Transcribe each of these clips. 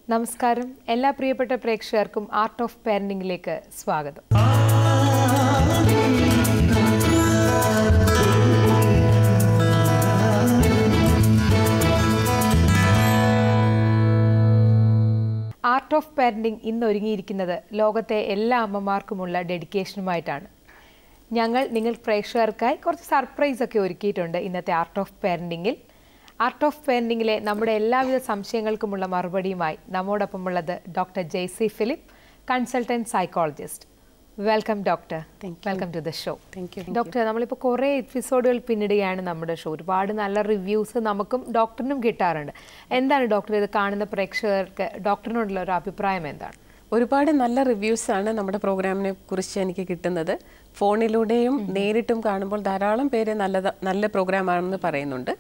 നമസ്കാരം എല്ലാ പ്രിയപ്പെട്ട പ്രേക്ഷകർക്കും ആർട്ട് ഓഫ് പാരന്റിംഗിലേക്ക് സ്വാഗതം. ആർട്ട് ഓഫ് പാരന്റിംഗ് ഇന്ന് ഒരുങ്ങിയിരിക്കുന്നത് ലോകത്തെ എല്ലാ അമ്മമാർക്കുമുള്ള ഡെഡിക്കേഷനുമായിട്ടാണ്. ഞങ്ങൾ നിങ്ങൾ പ്രേക്ഷകർക്കായി കുറച്ച് സർപ്രൈസ് ഒക്കെ ഒരുക്കിയിട്ടുണ്ട്. ഇന്നത്തെ ആർട്ട് ഓഫ് പാരന്റിംഗിൽ ആർട്ട് ഓഫ് പാരന്റിംഗിലെ നമ്മുടെ എല്ലാവിധ സംശയങ്ങൾക്കുമുള്ള മറുപടിയുമായി നമ്മോടൊപ്പമുള്ളത് doctor Jaisy Philip, consultant psychologist. Welcome doctor. Welcome to the show. Doctor, നമ്മളിപ്പോൾ കുറേ എപ്പിസോഡുകൾ പിന്നിടുകയാണ് നമ്മുടെ ഷോ. ഒരുപാട് നല്ല റിവ്യൂസ് നമുക്കും ഡോക്ടറിനും കിട്ടാറുണ്ട്. എന്താണ് ഡോക്ടർ ഇത് കാണുന്ന പ്രേക്ഷകർക്ക് ഡോക്ടറിനോടുള്ള ഒരു അഭിപ്രായം എന്താണ്? ഒരുപാട് നല്ല റിവ്യൂസാണ് നമ്മുടെ പ്രോഗ്രാമിനെ കുറിച്ച് എനിക്ക് കിട്ടുന്നത്. ഫോണിലൂടെയും നേരിട്ടും കാണുമ്പോൾ ധാരാളം പേര് നല്ല പ്രോഗ്രാമാണെന്ന് പറയുന്നുണ്ട്.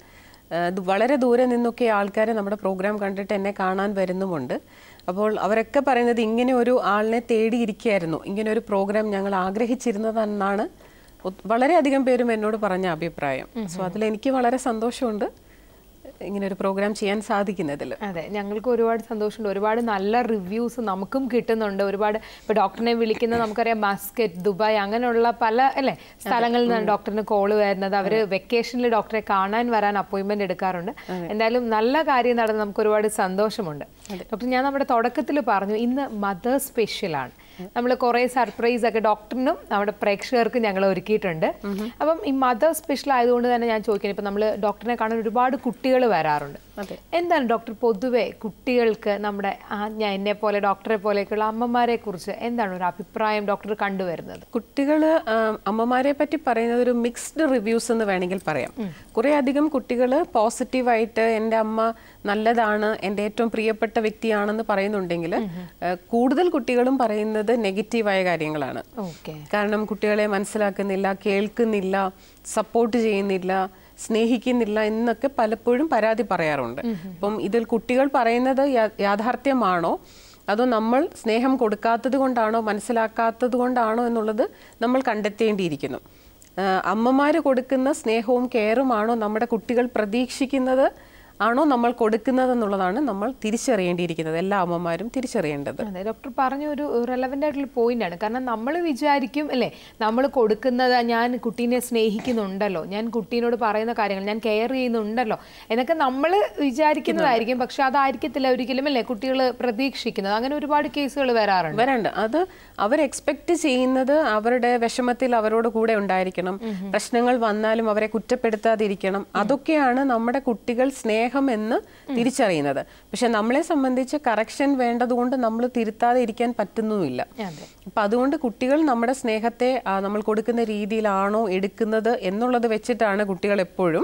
വളരെ ദൂരെ നിന്നൊക്കെ ആൾക്കാർ നമ്മുടെ പ്രോഗ്രാം കണ്ടിട്ട് എന്നെ കാണാൻ വരുന്നുമുണ്ട്. അപ്പോൾ അവരൊക്കെ പറയുന്നത് ഇങ്ങനെ ഒരു ആളിനെ തേടിയിരിക്കുകയായിരുന്നു, ഇങ്ങനെ ഒരു പ്രോഗ്രാം ഞങ്ങൾ ആഗ്രഹിച്ചിരുന്നതെന്നാണ് വളരെയധികം പേരും എന്നോട് പറഞ്ഞ അഭിപ്രായം. സോ അതിലെനിക്ക് വളരെ സന്തോഷമുണ്ട് ഇങ്ങനെ ഒരു പ്രോഗ്രാം ചെയ്യാൻ സാധിക്കുന്നതിൽ. അതെ, ഞങ്ങൾക്ക് ഒരുപാട് സന്തോഷമുണ്ട്. ഒരുപാട് നല്ല റിവ്യൂസ് നമുക്കും കിട്ടുന്നുണ്ട്. ഒരുപാട് ഇപ്പോൾ ഡോക്ടറിനെ വിളിക്കുന്ന നമുക്കറിയാം, മസ്കറ്റ്, ദുബായ് അങ്ങനെയുള്ള പല സ്ഥലങ്ങളിൽ നിന്നാണ് ഡോക്ടറിന് കോള് വരുന്നത്. അവർ വെക്കേഷനിൽ ഡോക്ടറെ കാണാൻ വരാൻ അപ്പോയിൻമെന്റ് എടുക്കാറുണ്ട്. എന്തായാലും നല്ല കാര്യം നടന്ന് നമുക്ക് ഒരുപാട് സന്തോഷമുണ്ട്. ഡോക്ടർ, ഞാൻ നമ്മുടെ തുടക്കത്തിൽ പറഞ്ഞു ഇന്ന് മദർ സ്പെഷ്യലാണ്. നമ്മൾ കുറേ സർപ്രൈസ് ഒക്കെ ഡോക്ടറിനും നമ്മുടെ പ്രേക്ഷകർക്കും ഞങ്ങൾ ഒരുക്കിയിട്ടുണ്ട്. അപ്പം ഈ മദർ സ്പെഷ്യൽ ആയതുകൊണ്ട് തന്നെ ഞാൻ ചോദിക്കുന്നത്, ഇപ്പം നമ്മൾ ഡോക്ടറിനെ കാണാൻ ഒരുപാട് കുട്ടികൾ വരാറുണ്ട്. എന്താണ് ഡോക്ടർ പൊതുവെ കുട്ടികൾക്ക് നമ്മുടെ എന്നെ പോലെ ഡോക്ടറെ പോലെയൊക്കെയുള്ള അമ്മമാരെ കുറിച്ച് എന്താണ് ഒരു അഭിപ്രായം ഡോക്ടർ കണ്ടുവരുന്നത്? കുട്ടികൾ അമ്മമാരെ പറ്റി പറയുന്നത് ഒരു മിക്സ്ഡ് റിവ്യൂസ് എന്ന് വേണമെങ്കിൽ പറയാം. കുറേ അധികം കുട്ടികൾ പോസിറ്റീവായിട്ട് എൻ്റെ അമ്മ നല്ലതാണ്, എൻ്റെ ഏറ്റവും പ്രിയപ്പെട്ട വ്യക്തിയാണെന്ന് പറയുന്നുണ്ടെങ്കിൽ കൂടുതൽ കുട്ടികളും പറയുന്നത് നെഗറ്റീവായ കാര്യങ്ങളാണ്. കാരണം കുട്ടികളെ മനസ്സിലാക്കുന്നില്ല, കേൾക്കുന്നില്ല, സപ്പോർട്ട് ചെയ്യുന്നില്ല, സ്നേഹിക്കുന്നില്ല എന്നൊക്കെ പലപ്പോഴും പരാതി പറയാറുണ്ട്. അപ്പം ഇതിൽ കുട്ടികൾ പറയുന്നത് യാഥാർത്ഥ്യമാണോ അതോ നമ്മൾ സ്നേഹം കൊടുക്കാത്തത് കൊണ്ടാണോ മനസ്സിലാക്കാത്തത് കൊണ്ടാണോ എന്നുള്ളത് നമ്മൾ കണ്ടെത്തേണ്ടിയിരിക്കുന്നു. അമ്മമാർ കൊടുക്കുന്ന സ്നേഹവും കെയറുമാണോ നമ്മുടെ കുട്ടികൾ പ്രതീക്ഷിക്കുന്നത് ആണോ നമ്മൾ കൊടുക്കുന്നതെന്നുള്ളതാണ് നമ്മൾ തിരിച്ചറിയേണ്ടിയിരിക്കുന്നത്. എല്ലാ അമ്മമാരും തിരിച്ചറിയേണ്ടത്. അതെ, ഡോക്ടർ പറഞ്ഞ ഒരു റെലവൻ്റ് ആയിട്ടുള്ള പോയിന്റാണ്. കാരണം നമ്മൾ വിചാരിക്കും അല്ലേ, നമ്മൾ കൊടുക്കുന്നത് ഞാൻ കുട്ടീനെ സ്നേഹിക്കുന്നുണ്ടല്ലോ, ഞാൻ കുട്ടീനോട് പറയുന്ന കാര്യങ്ങൾ ഞാൻ കെയർ ചെയ്യുന്നുണ്ടല്ലോ എന്നൊക്കെ നമ്മൾ വിചാരിക്കുന്നതായിരിക്കും. പക്ഷെ അതായിരിക്കത്തില്ല ഒരിക്കലും അല്ലേ കുട്ടികൾ പ്രതീക്ഷിക്കുന്നത്. അങ്ങനെ ഒരുപാട് കേസുകൾ വരാറുണ്ട്. അത് അവർ എക്സ്പെക്ട് ചെയ്യുന്നത് അവരുടെ വിഷമത്തിൽ അവരോട് കൂടെ ഉണ്ടായിരിക്കണം, പ്രശ്നങ്ങൾ വന്നാലും അവരെ കുറ്റപ്പെടുത്താതിരിക്കണം. അതൊക്കെയാണ് നമ്മുടെ കുട്ടികൾ സ്നേഹം എന്ന് തിരിച്ചറിയുന്നത്. പക്ഷെ നമ്മളെ സംബന്ധിച്ച് കറക്ഷൻ വേണ്ടതുകൊണ്ട് നമ്മൾ തിരുത്താതെ ഇരിക്കാൻ പറ്റുന്നുമില്ല. അപ്പൊ അതുകൊണ്ട് കുട്ടികൾ നമ്മുടെ സ്നേഹത്തെ നമ്മൾ കൊടുക്കുന്ന രീതിയിലാണോ എടുക്കുന്നത് എന്നുള്ളത് വെച്ചിട്ടാണ് കുട്ടികൾ എപ്പോഴും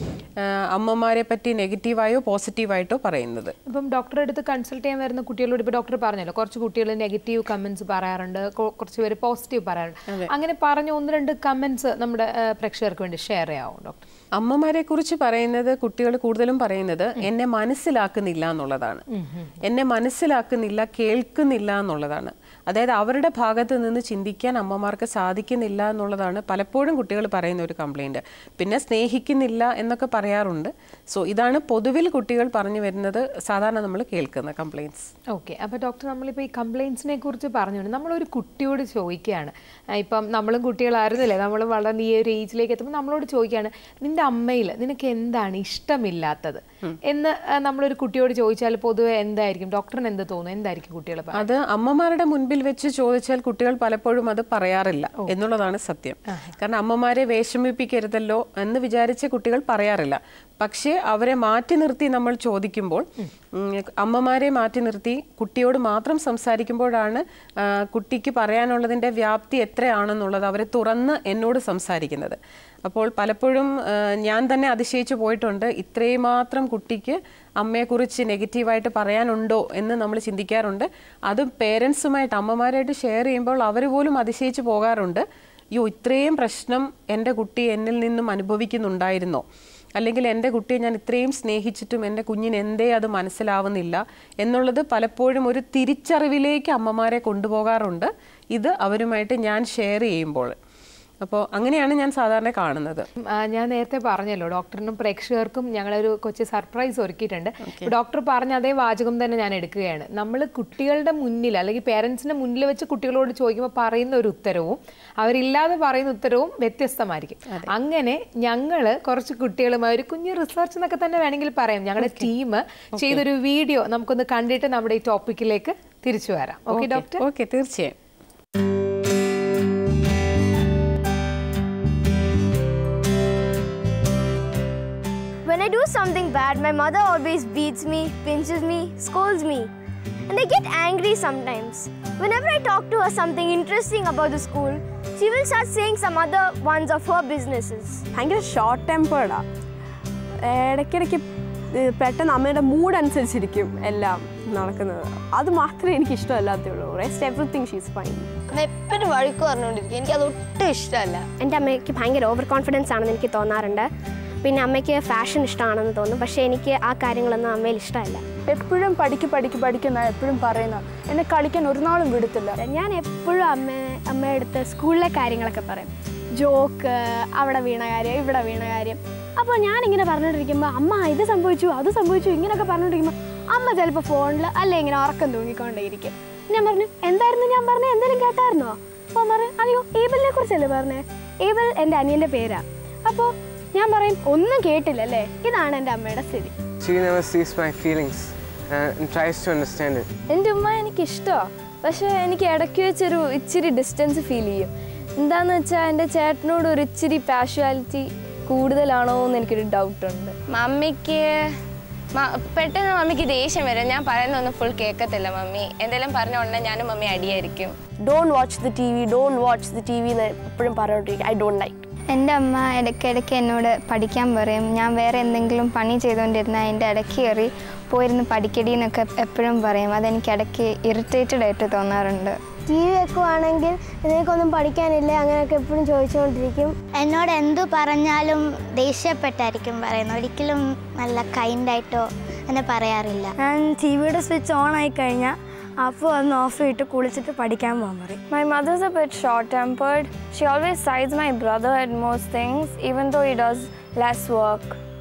അമ്മമാരെ പറ്റി നെഗറ്റീവായോ പോസിറ്റീവായിട്ടോ പറയുന്നത്. ഇപ്പം ഡോക്ടറെ അടുത്ത് കൺസൾട്ട് ചെയ്യാൻ വരുന്ന കുട്ടികളോട് ഇപ്പൊ ഡോക്ടർ പറഞ്ഞല്ലോ, കുറച്ച് കുട്ടികൾ നെഗറ്റീവ് കമന്റ്സ് പറയാറുണ്ട്, കുറച്ച് പേര് പോസിറ്റീവ് പറയാറുണ്ട്. അങ്ങനെ പറഞ്ഞ 1-2 കമന്റ്സ് നമ്മുടെ പ്രേക്ഷകർക്ക് വേണ്ടി ഷെയർ ചെയ്യാവോ ഡോക്ടർ? അമ്മമാരെ കുറിച്ച് പറയുന്നത് കുട്ടികൾ കൂടുതലും പറയുന്നത് എന്നെ മനസ്സിലാക്കുന്നില്ല എന്നുള്ളതാണ്. എന്നെ മനസ്സിലാക്കുന്നില്ല, കേൾക്കുന്നില്ല എന്നുള്ളതാണ്. അതായത് അവരുടെ ഭാഗത്ത് നിന്ന് ചിന്തിക്കാൻ അമ്മമാർക്ക് സാധിക്കുന്നില്ല എന്നുള്ളതാണ് പലപ്പോഴും കുട്ടികൾ പറയുന്ന ഒരു കംപ്ലൈൻറ്റ്. പിന്നെ സ്നേഹിക്കുന്നില്ല എന്നൊക്കെ പറയാറുണ്ട്. സോ ഇതാണ് പൊതുവിൽ കുട്ടികൾ പറഞ്ഞു വരുന്നത്, സാധാരണ നമ്മൾ കേൾക്കുന്ന കംപ്ലൈൻറ്റ്സ്. ഓക്കെ, അപ്പോൾ ഡോക്ടർ നമ്മളിപ്പോൾ ഈ കംപ്ലൈൻറ്റ്സിനെ കുറിച്ച് പറഞ്ഞുകൊണ്ട് നമ്മളൊരു കുട്ടിയോട് ചോദിക്കുകയാണ്, ഇപ്പം നമ്മളും കുട്ടികളായിരുന്നില്ലേ, നമ്മൾ വളരെ ഈ ഒരു ഏജിലേക്ക് എത്തുമ്പോൾ നമ്മളോട് ചോദിക്കുകയാണ്, നിന്റെ അമ്മയിൽ നിനക്ക് എന്താണ് ഇഷ്ടമില്ലാത്തത് എന്ന് നമ്മളൊരു കുട്ടിയോട് ചോദിച്ചാൽ പൊതുവെ എന്തായിരിക്കും ഡോക്ടറിന് എന്ത് തോന്നുന്നു? എന്തായിരിക്കും കുട്ടികൾ? അത് അമ്മമാരുടെ മുൻപിൽ വെച്ച് ചോദിച്ചാൽ കുട്ടികൾ പലപ്പോഴും അത് പറയാറില്ല എന്നുള്ളതാണ് സത്യം. കാരണം അമ്മമാരെ വിഷമിപ്പിക്കരുതല്ലോ എന്ന് വിചാരിച്ച് കുട്ടികൾ പറയാറില്ല. പക്ഷേ അവരെ മാറ്റി നിർത്തി നമ്മൾ ചോദിക്കുമ്പോൾ, അമ്മമാരെ മാറ്റി നിർത്തി കുട്ടിയോട് മാത്രം സംസാരിക്കുമ്പോഴാണ് കുട്ടിക്ക് പറയാനുള്ളതിൻ്റെ വ്യാപ്തി എത്രയാണെന്നുള്ളത് അവരെ തുറന്ന് എന്നോട് സംസാരിക്കുന്നത്. അപ്പോൾ പലപ്പോഴും ഞാൻ തന്നെ അതിശയിച്ചു പോയിട്ടുണ്ട്, ഇത്രയും മാത്രം കുട്ടിക്ക് അമ്മയെക്കുറിച്ച് നെഗറ്റീവായിട്ട് പറയാനുണ്ടോ എന്ന് നമ്മൾ ചിന്തിക്കാറുണ്ട്. അത് പേരൻസുമായിട്ട് അമ്മമാരായിട്ട് ഷെയർ ചെയ്യുമ്പോൾ അവർ പോലും അതിശയിച്ചു പോകാറുണ്ട്. ഇത്രയും പ്രശ്നം എൻ്റെ കുട്ടി എന്നിൽ നിന്നും അനുഭവിക്കുന്നുണ്ടായിരുന്നോ, അല്ലെങ്കിൽ എൻ്റെ കുട്ടിയെ ഞാൻ ഇത്രയും സ്നേഹിച്ചിട്ടും എൻ്റെ കുഞ്ഞിന് എന്തേ അത് മനസ്സിലാവുന്നില്ല എന്നുള്ളത് പലപ്പോഴും ഒരു തിരിച്ചറിവിലേക്ക് അമ്മമാരെ കൊണ്ടുപോകാറുണ്ട് ഇത് അവരുമായിട്ട് ഞാൻ ഷെയർ ചെയ്യുമ്പോൾ. അപ്പോൾ അങ്ങനെയാണ് ഞാൻ സാധാരണ കാണുന്നത്. ഞാൻ നേരത്തെ പറഞ്ഞല്ലോ, ഡോക്ടറിനും പ്രേക്ഷകർക്കും ഞങ്ങളൊരു കൊച്ചു സർപ്രൈസ് ഒരുക്കിയിട്ടുണ്ട്. ഡോക്ടർ പറഞ്ഞ അതേ വാചകം തന്നെ ഞാൻ എടുക്കുകയാണ്. നമ്മൾ കുട്ടികളുടെ മുന്നിൽ അല്ലെങ്കിൽ പേരൻസിന്റെ മുന്നിൽ വെച്ച് കുട്ടികളോട് ചോദിക്കുമ്പോൾ പറയുന്ന ഒരു ഉത്തരവും അവരില്ലാതെ പറയുന്ന ഉത്തരവും വ്യത്യസ്തമായിരിക്കും. അങ്ങനെ ഞങ്ങൾ കുറച്ച് കുട്ടികളുമായി ഒരു കുഞ്ഞു റിസർച്ച് എന്നൊക്കെ തന്നെ വേണമെങ്കിൽ പറയാം, ഞങ്ങളുടെ ടീം ചെയ്തൊരു വീഡിയോ നമുക്കൊന്ന് കണ്ടിട്ട് നമ്മുടെ ഈ ടോപ്പിക്കിലേക്ക് തിരിച്ചു വരാം. Okay doctor? ഓക്കെ, തീർച്ചയായും. When I do something bad, my mother always beats me, pinches me, scolds me. And I get angry sometimes. Whenever I talk to her something interesting about the school, she will start saying some other ones of her businesses. ഭയങ്കര short ടെമ്പേർഡാ. ഇടയ്ക്കിടയ്ക്ക് പെട്ടെന്ന് അമ്മയുടെ mood അനുസരിച്ചിരിക്കും എല്ലാം നടക്കുന്നത്. അത് മാത്രമേ എനിക്ക് ഇഷ്ടമല്ലാത്തുള്ളൂ. Rest everything she's fine. എപ്പോഴും വഴക്ക് പറഞ്ഞുകൊണ്ടിരിക്കും. എനിക്കത് ഒട്ടും ഇഷ്ടമല്ല. എൻ്റെ അമ്മയ്ക്ക് ഭയങ്കര ഓവർ കോൺഫിഡൻസ് ആണെന്ന് എനിക്ക് തോന്നാറുണ്ട്. പിന്നെ അമ്മയ്ക്ക് ഫാഷൻ ഇഷ്ടമാണെന്ന് തോന്നും. പക്ഷേ എനിക്ക് ആ കാര്യങ്ങളൊന്നും അമ്മയിൽ ഇഷ്ടമല്ല. എപ്പോഴും പഠിക്കുന്ന എപ്പോഴും പറയുന്ന എന്നെ കളിക്കാൻ ഒരു നാളും വിടത്തില്ല. ഞാൻ എപ്പോഴും അമ്മയുടെ അടുത്ത് സ്കൂളിലെ കാര്യങ്ങളൊക്കെ പറയും. ജോക്ക്, അവിടെ വീണ കാര്യം, ഇവിടെ വീണ കാര്യം. അപ്പോൾ ഞാനിങ്ങനെ പറഞ്ഞുകൊണ്ടിരിക്കുമ്പോൾ അമ്മ ഇത് സംഭവിച്ചു അത് സംഭവിച്ചു ഇങ്ങനെയൊക്കെ പറഞ്ഞുകൊണ്ടിരിക്കുമ്പോൾ അമ്മ ചിലപ്പോൾ ഫോണിൽ അല്ലെ ഇങ്ങനെ ഉറക്കം തൂങ്ങിക്കൊണ്ടേയിരിക്കും. ഞാൻ പറഞ്ഞു, എന്തായിരുന്നു ഞാൻ പറഞ്ഞത്, എന്തെങ്കിലും കേട്ടായിരുന്നോ? അപ്പോൾ പറഞ്ഞു, അയ്യോ ഏബിളിനെ കുറിച്ചല്ലേ പറഞ്ഞേ. ഏബിൾ എൻ്റെ അനിയൻ്റെ പേരാണ്. അപ്പോൾ ഞാൻ പറയും, ഒന്നും കേട്ടില്ലല്ലേ. ഇതാണ് എൻ്റെ അമ്മയുടെ സ്ഥിതി. She never sees my feelings and tries to understand it. എൻ്റെ ഉമ്മ എനിക്കിഷ്ടമാണ്. പക്ഷേ എനിക്ക് ഇടയ്ക്ക് വെച്ചൊരു ഇച്ചിരി ഡിസ്റ്റൻസ് ഫീൽ ചെയ്യും. എന്താണെന്ന് വെച്ചാൽ എൻ്റെ ചേട്ടനോട് ഒരു ഇച്ചിരി പാഷ്വാലിറ്റി കൂടുതലാണോ എന്ന് എനിക്കൊരു ഡൗട്ടുണ്ട്. മമ്മിക്ക് പെട്ടെന്ന് മമ്മിക്ക് ദേഷ്യം വരും. ഞാൻ പറയുന്നൊന്നും ഫുൾ കേൾക്കത്തില്ല. മമ്മി എന്തെങ്കിലും പറഞ്ഞ ഉടനെ ഞാനും മമ്മി അടിയായിരിക്കും. Don't watch the T V എന്ന് എപ്പോഴും പറഞ്ഞുകൊണ്ടിരിക്കും. I don't like. എൻ്റെ അമ്മ ഇടയ്ക്കിടയ്ക്ക് എന്നോട് പഠിക്കാൻ പറയും. ഞാൻ വേറെ എന്തെങ്കിലും പണി ചെയ്തുകൊണ്ടിരുന്നാൽ എൻ്റെ ഇടയ്ക്ക് കയറി പോയിരുന്ന് പഠിക്കടി എന്നൊക്കെ എപ്പോഴും പറയും. അതെനിക്ക് ഇടയ്ക്ക് ഇറിറ്റേറ്റഡ് ആയിട്ട് തോന്നാറുണ്ട്. ടി വി വെക്കുവാണെങ്കിൽ നിനക്കൊന്നും പഠിക്കാനില്ലേ അങ്ങനെയൊക്കെ എപ്പോഴും ചോദിച്ചുകൊണ്ടിരിക്കും. എന്നോട് എന്തു പറഞ്ഞാലും ദേഷ്യപ്പെട്ടായിരിക്കും പറയുന്നത്. ഒരിക്കലും നല്ല കൈൻഡായിട്ടോ എന്നെ പറയാറില്ല. ഞാൻ ടി വിയുടെ സ്വിച്ച് ഓൺ ആയി കഴിഞ്ഞാൽ അപ്പോൾ ഒന്ന് ഓഫ് ചെയ്തിട്ട് കുളിച്ചിട്ട് പഠിക്കാൻ പോകാൻ പറയും. My mother's a bit short-tempered. She always sides my brother at most things, even though he does less work.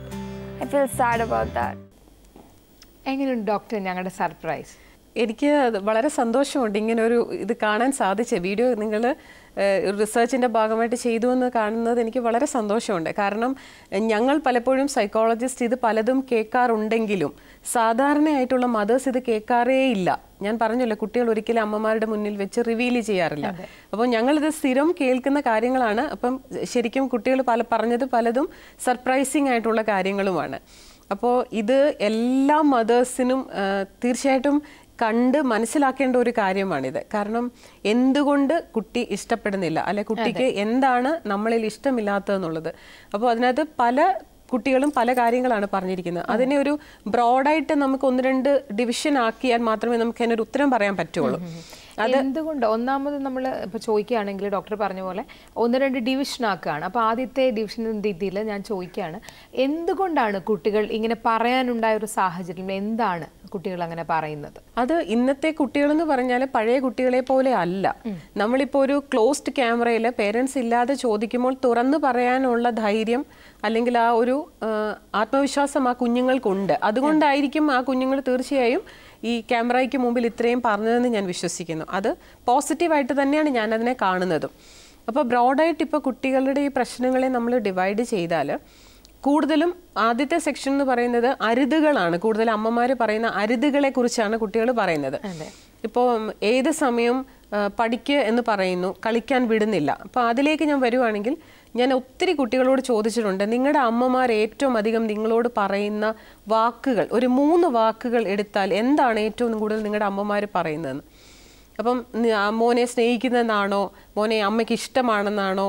I feel sad about that. എങ്ങനെയുണ്ട് ഡോക്ടർ ഞങ്ങളുടെ സർപ്രൈസ്? എനിക്ക് വളരെ സന്തോഷമുണ്ട് ഇങ്ങനെ ഒരു ഇത് കാണാൻ സാധിച്ച വീഡിയോ നിങ്ങൾ റിസർച്ചിൻ്റെ ഭാഗമായിട്ട് ചെയ്തു എന്ന് കാണുന്നത് എനിക്ക് വളരെ സന്തോഷമുണ്ട്. കാരണം ഞങ്ങൾ പലപ്പോഴും സൈക്കോളജിസ്റ്റ് ഇത് പലതും കേൾക്കാറുണ്ടെങ്കിലും സാധാരണയായിട്ടുള്ള മദേഴ്സ് ഇത് കേൾക്കാറേ ഇല്ല. ഞാൻ പറഞ്ഞല്ലോ, കുട്ടികൾ ഒരിക്കലും അമ്മമാരുടെ മുന്നിൽ വെച്ച് റിവീൽ ചെയ്യാറില്ല. അപ്പോൾ ഞങ്ങളിത് സ്ഥിരം കേൾക്കുന്ന കാര്യങ്ങളാണ്. അപ്പം ശരിക്കും കുട്ടികൾ പറഞ്ഞത് പലതും സർപ്രൈസിങ് ആയിട്ടുള്ള കാര്യങ്ങളുമാണ്. അപ്പോൾ ഇത് എല്ലാ മദേഴ്സിനും തീർച്ചയായിട്ടും കണ്ട് മനസ്സിലാക്കേണ്ട ഒരു കാര്യമാണിത്. കാരണം എന്തുകൊണ്ട് കുട്ടി ഇഷ്ടപ്പെടുന്നില്ല, അല്ലെ കുട്ടിക്ക് എന്താണ് നമ്മളിൽ ഇഷ്ടമില്ലാത്തതെന്നുള്ളത്. അപ്പോൾ അതിനകത്ത് പല കുട്ടികളും പല കാര്യങ്ങളാണ് പറഞ്ഞിരിക്കുന്നത്. അതിനെ ഒരു ബ്രോഡായിട്ട് നമുക്ക് 1-2 ഡിവിഷൻ ആക്കിയാൽ മാത്രമേ നമുക്ക് അതിനൊരു ഉത്തരം പറയാൻ പറ്റുള്ളൂ. എന്തുകൊണ്ട് ഒന്നാമത് നമ്മൾ ഇപ്പോൾ ചോദിക്കുകയാണെങ്കിൽ ഡോക്ടർ പറഞ്ഞ പോലെ 1-2 ഡിവിഷൻ ആക്കുകയാണ്. അപ്പോൾ ആദ്യത്തെ ഡിവിഷൻ രീതിയിൽ ഞാൻ ചോദിക്കുകയാണ്, എന്തുകൊണ്ടാണ് കുട്ടികൾ ഇങ്ങനെ പറയാനുണ്ടായ ഒരു സാഹചര്യം, എന്താണ് കുട്ടികൾ അങ്ങനെ പറയുന്നത്? അത് ഇന്നത്തെ കുട്ടികളെന്ന് പറഞ്ഞാൽ പഴയ കുട്ടികളെ പോലെ അല്ല. നമ്മളിപ്പോൾ ഒരു ക്ലോസ്ഡ് ക്യാമറയിൽ പേരൻസ് ഇല്ലാതെ ചോദിക്കുമ്പോൾ തുറന്നു പറയാനുള്ള ധൈര്യം അല്ലെങ്കിൽ ആ ഒരു ആത്മവിശ്വാസം ആ കുഞ്ഞുങ്ങൾക്കുണ്ട്. അതുകൊണ്ടായിരിക്കും ആ കുഞ്ഞുങ്ങൾ തീർച്ചയായും ഈ ക്യാമറയ്ക്ക് മുമ്പിൽ ഇത്രയും പറഞ്ഞതെന്ന് ഞാൻ വിശ്വസിക്കുന്നു. അത് പോസിറ്റീവായിട്ട് തന്നെയാണ് ഞാൻ അതിനെ കാണുന്നതും. അപ്പോൾ ബ്രോഡായിട്ട് ഇപ്പോൾ കുട്ടികളുടെ ഈ പ്രശ്നങ്ങളെ നമ്മൾ ഡിവൈഡ് ചെയ്താൽ കൂടുതലും ആദ്യത്തെ സെക്ഷൻ എന്ന് പറയുന്നത് അരുതുകളാണ്. കൂടുതൽ അമ്മമാർ പറയുന്ന അരുതുകളെ കുറിച്ചാണ് കുട്ടികൾ പറയുന്നത്. ഇപ്പോൾ ഏത് സമയം പഠിക്കുക എന്ന് പറയുന്നു, കളിക്കാൻ വിടുന്നില്ല. അപ്പോൾ അതിലേക്ക് ഞാൻ വരുവാണെങ്കിൽ ഞാൻ ഒത്തിരി കുട്ടികളോട് ചോദിച്ചിട്ടുണ്ട്, നിങ്ങളുടെ അമ്മമാർ ഏറ്റവും അധികം നിങ്ങളോട് പറയുന്ന വാക്കുകൾ ഒരു 3 വാക്കുകൾ എടുത്താൽ എന്താണ് ഏറ്റവും കൂടുതൽ നിങ്ങളുടെ അമ്മമാർ പറയുന്നതെന്ന്. അപ്പം മോനെ സ്നേഹിക്കുന്നതെന്നാണോ, മോനെ അമ്മയ്ക്ക് ഇഷ്ടമാണെന്നാണോ,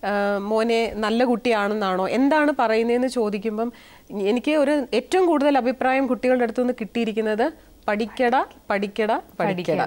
മോനെ നല്ല കുട്ടിയാണെന്നാണോ, എന്താണ് പറയുന്നതെന്ന് ചോദിക്കുമ്പം എനിക്ക് ഒരു ഏറ്റവും കൂടുതൽ അഭിപ്രായം കുട്ടികളുടെ അടുത്തുനിന്ന് കിട്ടിയിരിക്കുന്നത് പഠിക്കട പഠിക്കട പഠിക്കട.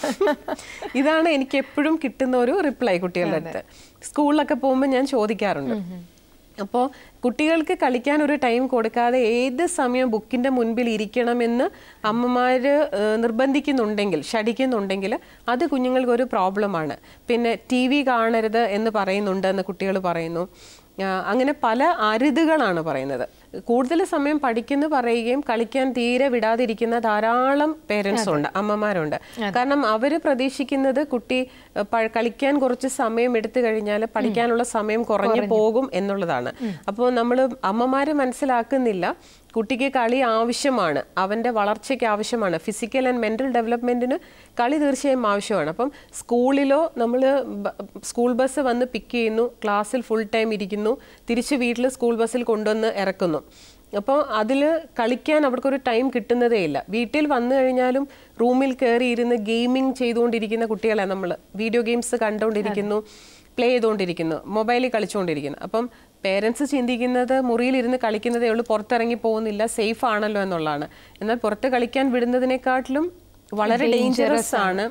ഇതാണ് എനിക്ക് എപ്പോഴും കിട്ടുന്ന ഒരു റിപ്ലൈ കുട്ടികളുടെ അടുത്ത്. സ്കൂളിലൊക്കെ പോകുമ്പോൾ ഞാൻ ചോദിക്കാറുണ്ട്. അപ്പോൾ കുട്ടികൾക്ക് കളിക്കാൻ ഒരു ടൈം കൊടുക്കാതെ ഏത് സമയം ബുക്കിൻ്റെ മുൻപിൽ ഇരിക്കണമെന്ന് അമ്മമാർ നിർബന്ധിക്കുന്നുണ്ടെങ്കിൽ, ശഠിക്കുന്നുണ്ടെങ്കിൽ അത് കുഞ്ഞുങ്ങൾക്കൊരു പ്രോബ്ലമാണ്. പിന്നെ TV കാണരുത് എന്ന് പറയുന്നുണ്ട് എന്ന് കുട്ടികൾ പറയുന്നു. അങ്ങനെ പല അരുതുകളാണ് പറയുന്നത്. കൂടുതൽ സമയം പഠിക്കുന്നു പറയുകയും കളിക്കാൻ തീരെ വിടാതിരിക്കുന്ന ധാരാളം പേരൻസ് ഉണ്ട്, അമ്മമാരുണ്ട്. കാരണം അവർ പ്രതീക്ഷിക്കുന്നത് കുട്ടി കളിക്കാൻ കുറച്ച് സമയം എടുത്തു കഴിഞ്ഞാൽ പഠിക്കാനുള്ള സമയം കുറഞ്ഞു പോകും എന്നുള്ളതാണ്. അപ്പോൾ നമ്മൾ അമ്മമാർ മനസ്സിലാക്കുന്നില്ല കുട്ടിക്ക് കളി ആവശ്യമാണ്, അവൻ്റെ വളർച്ചയ്ക്ക് ആവശ്യമാണ്, ഫിസിക്കൽ ആൻഡ് മെൻ്റൽ ഡെവലപ്മെൻറ്റിന് കളി തീർച്ചയായും ആവശ്യമാണ്. അപ്പം സ്കൂളിലോ നമ്മൾ സ്കൂൾ ബസ് വന്ന് പിക്ക് ചെയ്യുന്നു, ക്ലാസ്സിൽ ഫുൾ ടൈം ഇരിക്കുന്നു, തിരിച്ച് വീട്ടിൽ സ്കൂൾ ബസ്സിൽ കൊണ്ടുവന്ന് ഇറക്കുന്നു. അപ്പോൾ അതിൽ കളിക്കാൻ അവർക്കൊരു ടൈം കിട്ടുന്നതേ ഇല്ല. വീട്ടിൽ വന്നു കഴിഞ്ഞാലും റൂമിൽ കയറി ഇരുന്ന് ഗെയിമിങ് ചെയ്തുകൊണ്ടിരിക്കുന്ന കുട്ടികളെ നമ്മൾ വീഡിയോ ഗെയിംസ് കണ്ടുകൊണ്ടിരിക്കുന്നു, പ്ലേ ചെയ്തുകൊണ്ടിരിക്കുന്നു, മൊബൈലിൽ കളിച്ചുകൊണ്ടിരിക്കുന്നു. അപ്പം പേരൻസ് ചിന്തിക്കുന്നത് മുറിയിലിരുന്ന് കളിക്കുന്നതേ ഉള്ളൂ, പുറത്തിറങ്ങി പോകുന്നില്ല, സേഫ് ആണല്ലോ എന്നുള്ളതാണ്. എന്നാൽ പുറത്ത് കളിക്കാൻ വിടുന്നതിനെക്കാട്ടിലും വളരെ ഡേഞ്ചറസ് ആണ്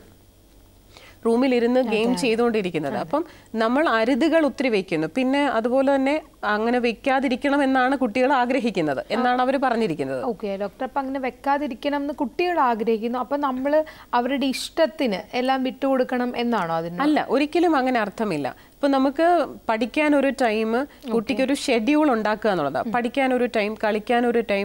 റൂമിലിരുന്ന് ഗെയിം ചെയ്തുകൊണ്ടിരിക്കുന്നത്. അപ്പം നമ്മൾ അരുതുകൾ ഒത്തിരി വെക്കുന്നു. പിന്നെ അതുപോലെ തന്നെ അങ്ങനെ വെക്കാതിരിക്കണം എന്നാണ് കുട്ടികൾ ആഗ്രഹിക്കുന്നത് എന്നാണ് അവർ പറഞ്ഞിരിക്കുന്നത്. ഓക്കെ ഡോക്ടർ, അപ്പം അങ്ങനെ വെക്കാതിരിക്കണം എന്ന് കുട്ടികൾ ആഗ്രഹിക്കുന്നു. അപ്പം നമ്മൾ അവരുടെ ഇഷ്ടത്തിന് എല്ലാം വിട്ടുകൊടുക്കണം എന്നാണോ അതിന്? അല്ല, ഒരിക്കലും അങ്ങനെ അർത്ഥമില്ല. ഇപ്പം നമുക്ക് പഠിക്കാൻ ഒരു ടൈം, കുട്ടിക്കൊരു ഷെഡ്യൂൾ ഉണ്ടാക്കുക എന്നുള്ളതാണ്. പഠിക്കാൻ ഒരു ടൈം, കളിക്കാൻ ഒരു ടൈം,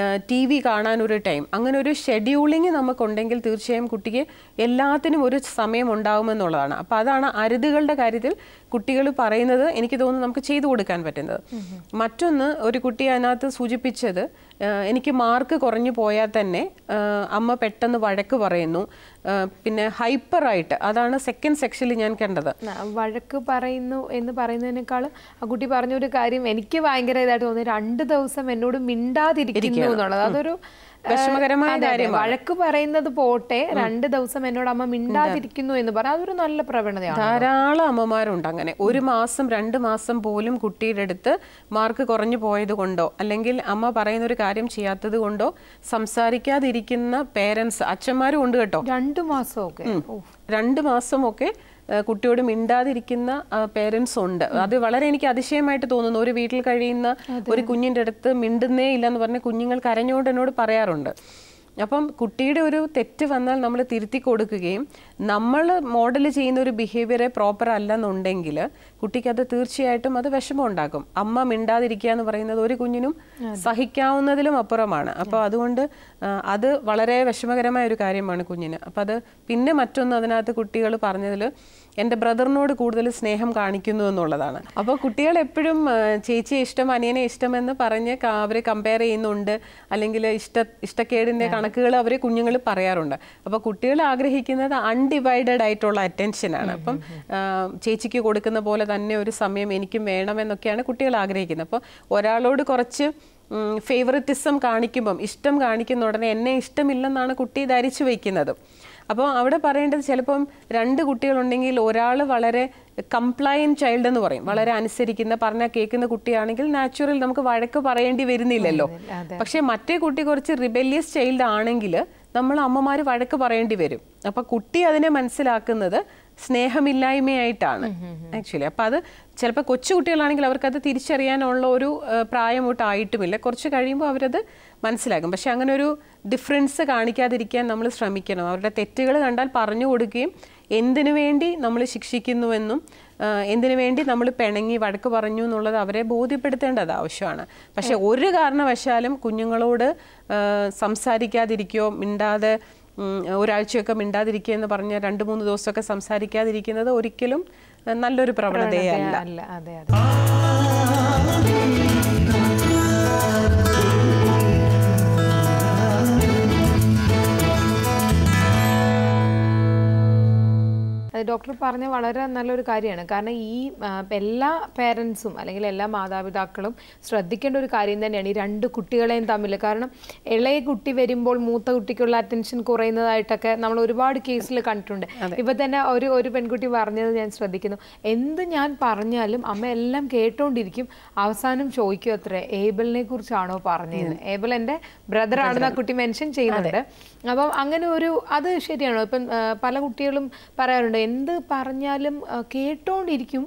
TV കാണാൻ ഒരു ടൈം, അങ്ങനെ ഒരു ഷെഡ്യൂളിങ് നമുക്കുണ്ടെങ്കിൽ തീർച്ചയായും കുട്ടിക്ക് എല്ലാത്തിനും ഒരു സമയം ഉണ്ടാകുമെന്നുള്ളതാണ്. അപ്പം അതാണ് അരുതുകളുടെ കാര്യത്തിൽ കുട്ടികൾ പറയുന്നത്. എനിക്ക് തോന്നുന്നു നമുക്ക് ചെയ്തു കൊടുക്കാൻ പറ്റുന്നത്. മറ്റൊന്ന്, ഒരു കുട്ടി അതിനകത്ത് സൂചിപ്പിച്ചത്, എനിക്ക് മാർക്ക് കുറഞ്ഞു പോയാൽ തന്നെ അമ്മ പെട്ടെന്ന് വഴക്ക് പറയുന്നു. പിന്നെ ഹൈപ്പറായിട്ട്, അതാണ് സെക്കൻഡ് സെക്ഷനിൽ ഞാൻ കണ്ടത്. വഴക്ക് പറയുന്നു എന്ന് പറയുന്നതിനേക്കാൾ ആ കുട്ടി പറഞ്ഞൊരു കാര്യം എനിക്ക് ഭയങ്കര ഇതായിട്ട് തോന്നി, 2 ദിവസം എന്നോട് മിണ്ടാതിരിക്കുന്നു എന്നുള്ളത്. അതൊരു വിഷമകരമായ കാര്യം. വഴക്ക് പറയുന്നത് പോട്ടെ, 2 ദിവസം എന്നോട് അമ്മ മിണ്ടാതിരിക്കുന്നു എന്ന് പറഞ്ഞാൽ അതൊരു നല്ല പ്രവണതയാണ്. ധാരാളം അമ്മമാരുണ്ട് അങ്ങനെ. 1 മാസം 2 മാസം പോലും കുട്ടിയുടെ അടുത്ത് മാർക്ക് കുറഞ്ഞു പോയത് കൊണ്ടോ അല്ലെങ്കിൽ അമ്മ പറയുന്ന ഒരു കാര്യം ചെയ്യാത്തത് കൊണ്ടോ സംസാരിക്കാതിരിക്കുന്ന പേരൻസ്, അച്ഛന്മാരും ഉണ്ട് കേട്ടോ. 2 മാസമൊക്കെ 2 മാസമൊക്കെ കുട്ടിയോട് മിണ്ടാതിരിക്കുന്ന പേരൻസ് ഉണ്ട്. അത് വളരെ എനിക്ക് അതിശയമായിട്ട് തോന്നുന്നു. ഒരു വീട്ടിൽ കഴിയുന്ന ഒരു കുഞ്ഞിൻ്റെ അടുത്ത് മിണ്ടുന്നേ ഇല്ലെന്ന് പറഞ്ഞ് കുഞ്ഞുങ്ങൾ കരഞ്ഞുകൊണ്ട് എന്നോട് പറയാറുണ്ട്. അപ്പം കുട്ടിയുടെ ഒരു തെറ്റ് വന്നാൽ നമ്മൾ തിരുത്തി കൊടുക്കുകയും നമ്മൾ മോഡൽ ചെയ്യുന്ന ഒരു ബിഹേവിയറെ പ്രോപ്പർ അല്ലെന്നുണ്ടെങ്കിൽ കുട്ടിക്ക് അത് തീർച്ചയായിട്ടും അത് വിഷമം ഉണ്ടാക്കും. അമ്മ മിണ്ടാതിരിക്കുക എന്ന് പറയുന്നത് ഒരു കുഞ്ഞിനും സഹിക്കാവുന്നതിലും അപ്പുറമാണ്. അപ്പോൾ അതുകൊണ്ട് അത് വളരെ വിഷമകരമായ ഒരു കാര്യമാണ് കുഞ്ഞിന്. അപ്പം അത് പിന്നെ മറ്റൊന്ന് അതിനകത്ത് കുട്ടികൾ പറഞ്ഞതിൽ എൻ്റെ ബ്രദറിനോട് കൂടുതൽ സ്നേഹം കാണിക്കുന്നു എന്നുള്ളതാണ്. അപ്പോൾ കുട്ടികൾ എപ്പോഴും ചേച്ചിയെ ഇഷ്ടം, അനിയനെ ഇഷ്ടമെന്ന് പറഞ്ഞ് അവർ കമ്പയർ ചെയ്യുന്നുണ്ട്, അല്ലെങ്കിൽ ഇഷ്ടക്കേടിൻ്റെ കണക്കുകൾ അവർ കുഞ്ഞുങ്ങൾ പറയാറുണ്ട്. അപ്പോൾ കുട്ടികൾ ആഗ്രഹിക്കുന്നത് അൺഡിവൈഡഡ് ആയിട്ടുള്ള അറ്റൻഷനാണ്. അപ്പം ചേച്ചിക്ക് കൊടുക്കുന്ന പോലെ തന്നെ ഒരു സമയം എനിക്കും വേണമെന്നൊക്കെയാണ് കുട്ടികൾ ആഗ്രഹിക്കുന്നത്. അപ്പോൾ ഒരാളോട് കുറച്ച് ഫേവറിറ്റിസം കാണിക്കുമ്പം, ഇഷ്ടം കാണിക്കുന്ന ഉടനെ എന്നെ ഇഷ്ടമില്ലെന്നാണ് കുട്ടി ധരിച്ചു വയ്ക്കുന്നത്. അപ്പോൾ അവിടെ പറയേണ്ടത്, ചിലപ്പം 2 കുട്ടികളുണ്ടെങ്കിൽ ഒരാൾ വളരെ കംപ്ലയൻ ചൈൽഡ് എന്ന് പറയും, വളരെ അനുസരിക്കുന്ന, പറഞ്ഞാൽ കേൾക്കുന്ന കുട്ടിയാണെങ്കിൽ നാച്ചുറൽ നമുക്ക് വഴക്ക് പറയേണ്ടി വരുന്നില്ലല്ലോ. പക്ഷെ മറ്റേ കുട്ടി കുറച്ച് റിബല്യസ് ചൈൽഡ് ആണെങ്കിൽ നമ്മൾ അമ്മമാർ വഴക്ക് പറയേണ്ടി വരും. അപ്പം കുട്ടി അതിനെ മനസ്സിലാക്കുന്നത് സ്നേഹമില്ലായ്മയായിട്ടാണ് ആക്ച്വലി. അപ്പം അത് ചിലപ്പോൾ കൊച്ചു കുട്ടികളാണെങ്കിൽ അവർക്കത് തിരിച്ചറിയാനുള്ള ഒരു പ്രായമൊട്ടായിട്ടുമില്ല. കുറച്ച് കഴിയുമ്പോൾ അവരത് മനസ്സിലാക്കും. പക്ഷെ അങ്ങനെ ഒരു ഡിഫറൻസ് കാണിക്കാതിരിക്കാൻ നമ്മൾ ശ്രമിക്കണം. അവരുടെ തെറ്റുകൾ കണ്ടാൽ പറഞ്ഞു കൊടുക്കുകയും എന്തിനു വേണ്ടി നമ്മൾ ശിക്ഷിക്കുന്നുവെന്നും എന്തിനു വേണ്ടി നമ്മൾ പിണങ്ങി വഴക്ക് പറഞ്ഞു എന്നുള്ളത് അവരെ ബോധ്യപ്പെടുത്തേണ്ടത് ആവശ്യമാണ്. പക്ഷെ ഒരു കാരണവശാലും കുഞ്ഞുങ്ങളോട് സംസാരിക്കാതിരിക്കുകയോ മിണ്ടാതെ ഒരാഴ്ചയൊക്കെ മിണ്ടാതിരിക്കുക എന്ന് പറഞ്ഞാൽ 2-3 ദിവസമൊക്കെ സംസാരിക്കാതിരിക്കുന്നത് ഒരിക്കലും നല്ലൊരു പ്രവണതയല്ല. അതെ അതെ. ഡോക്ടർ പറഞ്ഞ വളരെ നല്ലൊരു കാര്യമാണ്. കാരണം ഈ എല്ലാ പേരൻസും അല്ലെങ്കിൽ എല്ലാ മാതാപിതാക്കളും ശ്രദ്ധിക്കേണ്ട ഒരു കാര്യം തന്നെയാണ് ഈ 2 കുട്ടികളെയും തമ്മിൽ. കാരണം ഇളയ കുട്ടി വരുമ്പോൾ മൂത്ത കുട്ടിക്കുള്ള അറ്റൻഷൻ കുറയുന്നതായിട്ടൊക്കെ നമ്മൾ ഒരുപാട് കേസിൽ കണ്ടിട്ടുണ്ട്. ഇപ്പം തന്നെ ഒരു പെൺകുട്ടി പറഞ്ഞത് ഞാൻ ശ്രദ്ധിക്കുന്നു, എന്ത് ഞാൻ പറഞ്ഞാലും അമ്മ എല്ലാം കേട്ടോണ്ടിരിക്കും, അവസാനം ചോദിക്കും അത്രേ ഏബിളിനെ കുറിച്ചാണോ പറഞ്ഞത്, ഏബിൾ എൻ്റെ ബ്രദറാണെന്ന് ആ കുട്ടി മെൻഷൻ ചെയ്യുന്നുണ്ട്. അപ്പം അങ്ങനെ അത് ശരിയാണോ? ഇപ്പം പല കുട്ടികളും പറയാറുണ്ട്, എന്ത് പറഞ്ഞാലും കേട്ടോണ്ടിരിക്കും,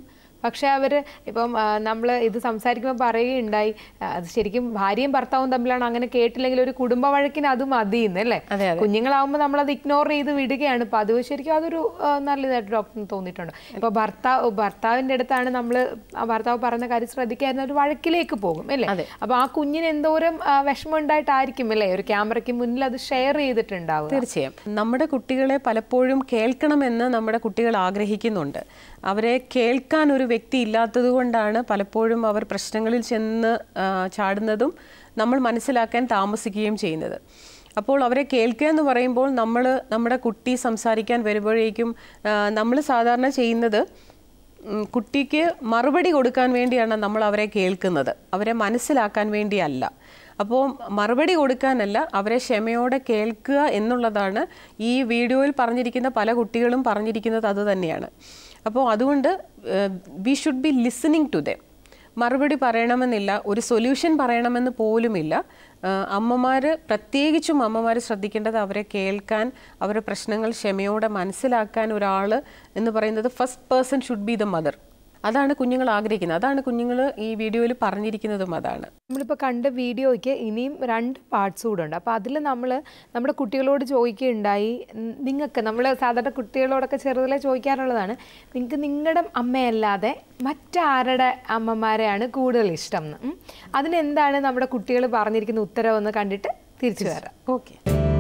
പക്ഷെ അവർ ഇപ്പം നമ്മൾ ഇത് സംസാരിക്കുമ്പോൾ പറയുകയുണ്ടായി, അത് ശരിക്കും ഭാര്യയും ഭർത്താവും തമ്മിലാണ്, അങ്ങനെ കേട്ടില്ലെങ്കിൽ ഒരു കുടുംബ വഴക്കിന് അത് മതിയെന്ന് അല്ലേ. കുഞ്ഞുങ്ങളാവുമ്പോൾ നമ്മളത് ഇഗ്നോർ ചെയ്ത് വിടുകയാണ്. ഇപ്പം അത് ശരിക്കും അതൊരു നല്ലതായിട്ട് ഡോക്ടറിന് തോന്നിയിട്ടുണ്ട്. ഇപ്പോൾ ഭർത്താവിൻ്റെ അടുത്താണ് നമ്മൾ ഭർത്താവ് പറയുന്ന കാര്യം ശ്രദ്ധിക്കാതിരുന്ന ഒരു വഴക്കിലേക്ക് പോകും അല്ലേ. അപ്പോൾ ആ കുഞ്ഞിന് എന്തോരം വിഷമം ഉണ്ടായിട്ടായിരിക്കും അല്ലേ ഒരു ക്യാമറയ്ക്ക് മുന്നിൽ അത് ഷെയർ ചെയ്തിട്ടുണ്ടാവും. തീർച്ചയായും നമ്മുടെ കുട്ടികളെ പലപ്പോഴും കേൾക്കണമെന്ന് നമ്മുടെ കുട്ടികൾ ആഗ്രഹിക്കുന്നുണ്ട്. അവരെ കേൾക്കാൻ ഒരു വ്യക്തി ഇല്ലാത്തത് കൊണ്ടാണ് പലപ്പോഴും അവർ പ്രശ്നങ്ങളിൽ ചെന്ന് ചാടുന്നതും നമ്മൾ മനസ്സിലാക്കാൻ താമസിക്കുകയും ചെയ്യുന്നത്. അപ്പോൾ അവരെ കേൾക്കുക എന്ന് പറയുമ്പോൾ നമ്മുടെ കുട്ടി സംസാരിക്കാൻ വരുമ്പോഴേക്കും നമ്മൾ സാധാരണ ചെയ്യുന്നത് കുട്ടിക്ക് മറുപടി കൊടുക്കാൻ വേണ്ടിയാണ് നമ്മൾ അവരെ കേൾക്കുന്നത്, അവരെ മനസ്സിലാക്കാൻ വേണ്ടിയല്ല. അപ്പോൾ മറുപടി കൊടുക്കാനല്ല, അവരെ ക്ഷമയോടെ കേൾക്കുക എന്നുള്ളതാണ് ഈ വീഡിയോയിൽ പറഞ്ഞിരിക്കുന്ന പല കുട്ടികളും പറഞ്ഞിരിക്കുന്നത് അതുതന്നെയാണ്. അപ്പോൾ അതുകൊണ്ട് we should be listening to them. മറുപടി പറയണമെന്നില്ല, ഒരു സൊല്യൂഷൻ പറയണമെന്ന് പോലുമില്ല. പ്രത്യേകിച്ചും അമ്മമാർ ശ്രദ്ധിക്കേണ്ടത് അവരെ കേൾക്കാൻ, അവരുടെ പ്രശ്നങ്ങൾ ക്ഷമയോടെ മനസ്സിലാക്കാൻ ഒരാൾ എന്ന് പറയുന്നത് first person should be the mother. അതാണ് കുഞ്ഞുങ്ങൾ ആഗ്രഹിക്കുന്നത്, അതാണ് കുഞ്ഞുങ്ങൾ ഈ വീഡിയോയിൽ പറഞ്ഞിരിക്കുന്നതും അതാണ്. നമ്മളിപ്പോൾ കണ്ട വീഡിയോയ്ക്ക് ഇനിയും 2 പാർട്സ് കൂടെ ഉണ്ട്. അപ്പോൾ അതിൽ നമ്മുടെ കുട്ടികളോട് ചോദിക്കുകയുണ്ടായി, നിങ്ങൾക്ക് നമ്മൾ സാധാരണ കുട്ടികളോടൊക്കെ ചെറുതിലെ ചോദിക്കാറുള്ളതാണ്, നിങ്ങൾക്ക് നിങ്ങളുടെ അമ്മയല്ലാതെ മറ്റാരുടെ അമ്മമാരെയാണ് കൂടുതൽ ഇഷ്ടം എന്ന്. അതിനെന്താണ് നമ്മുടെ കുട്ടികൾ പറഞ്ഞിരിക്കുന്ന ഉത്തരവെന്ന് കണ്ടിട്ട് തിരിച്ചു വരാം. Okay.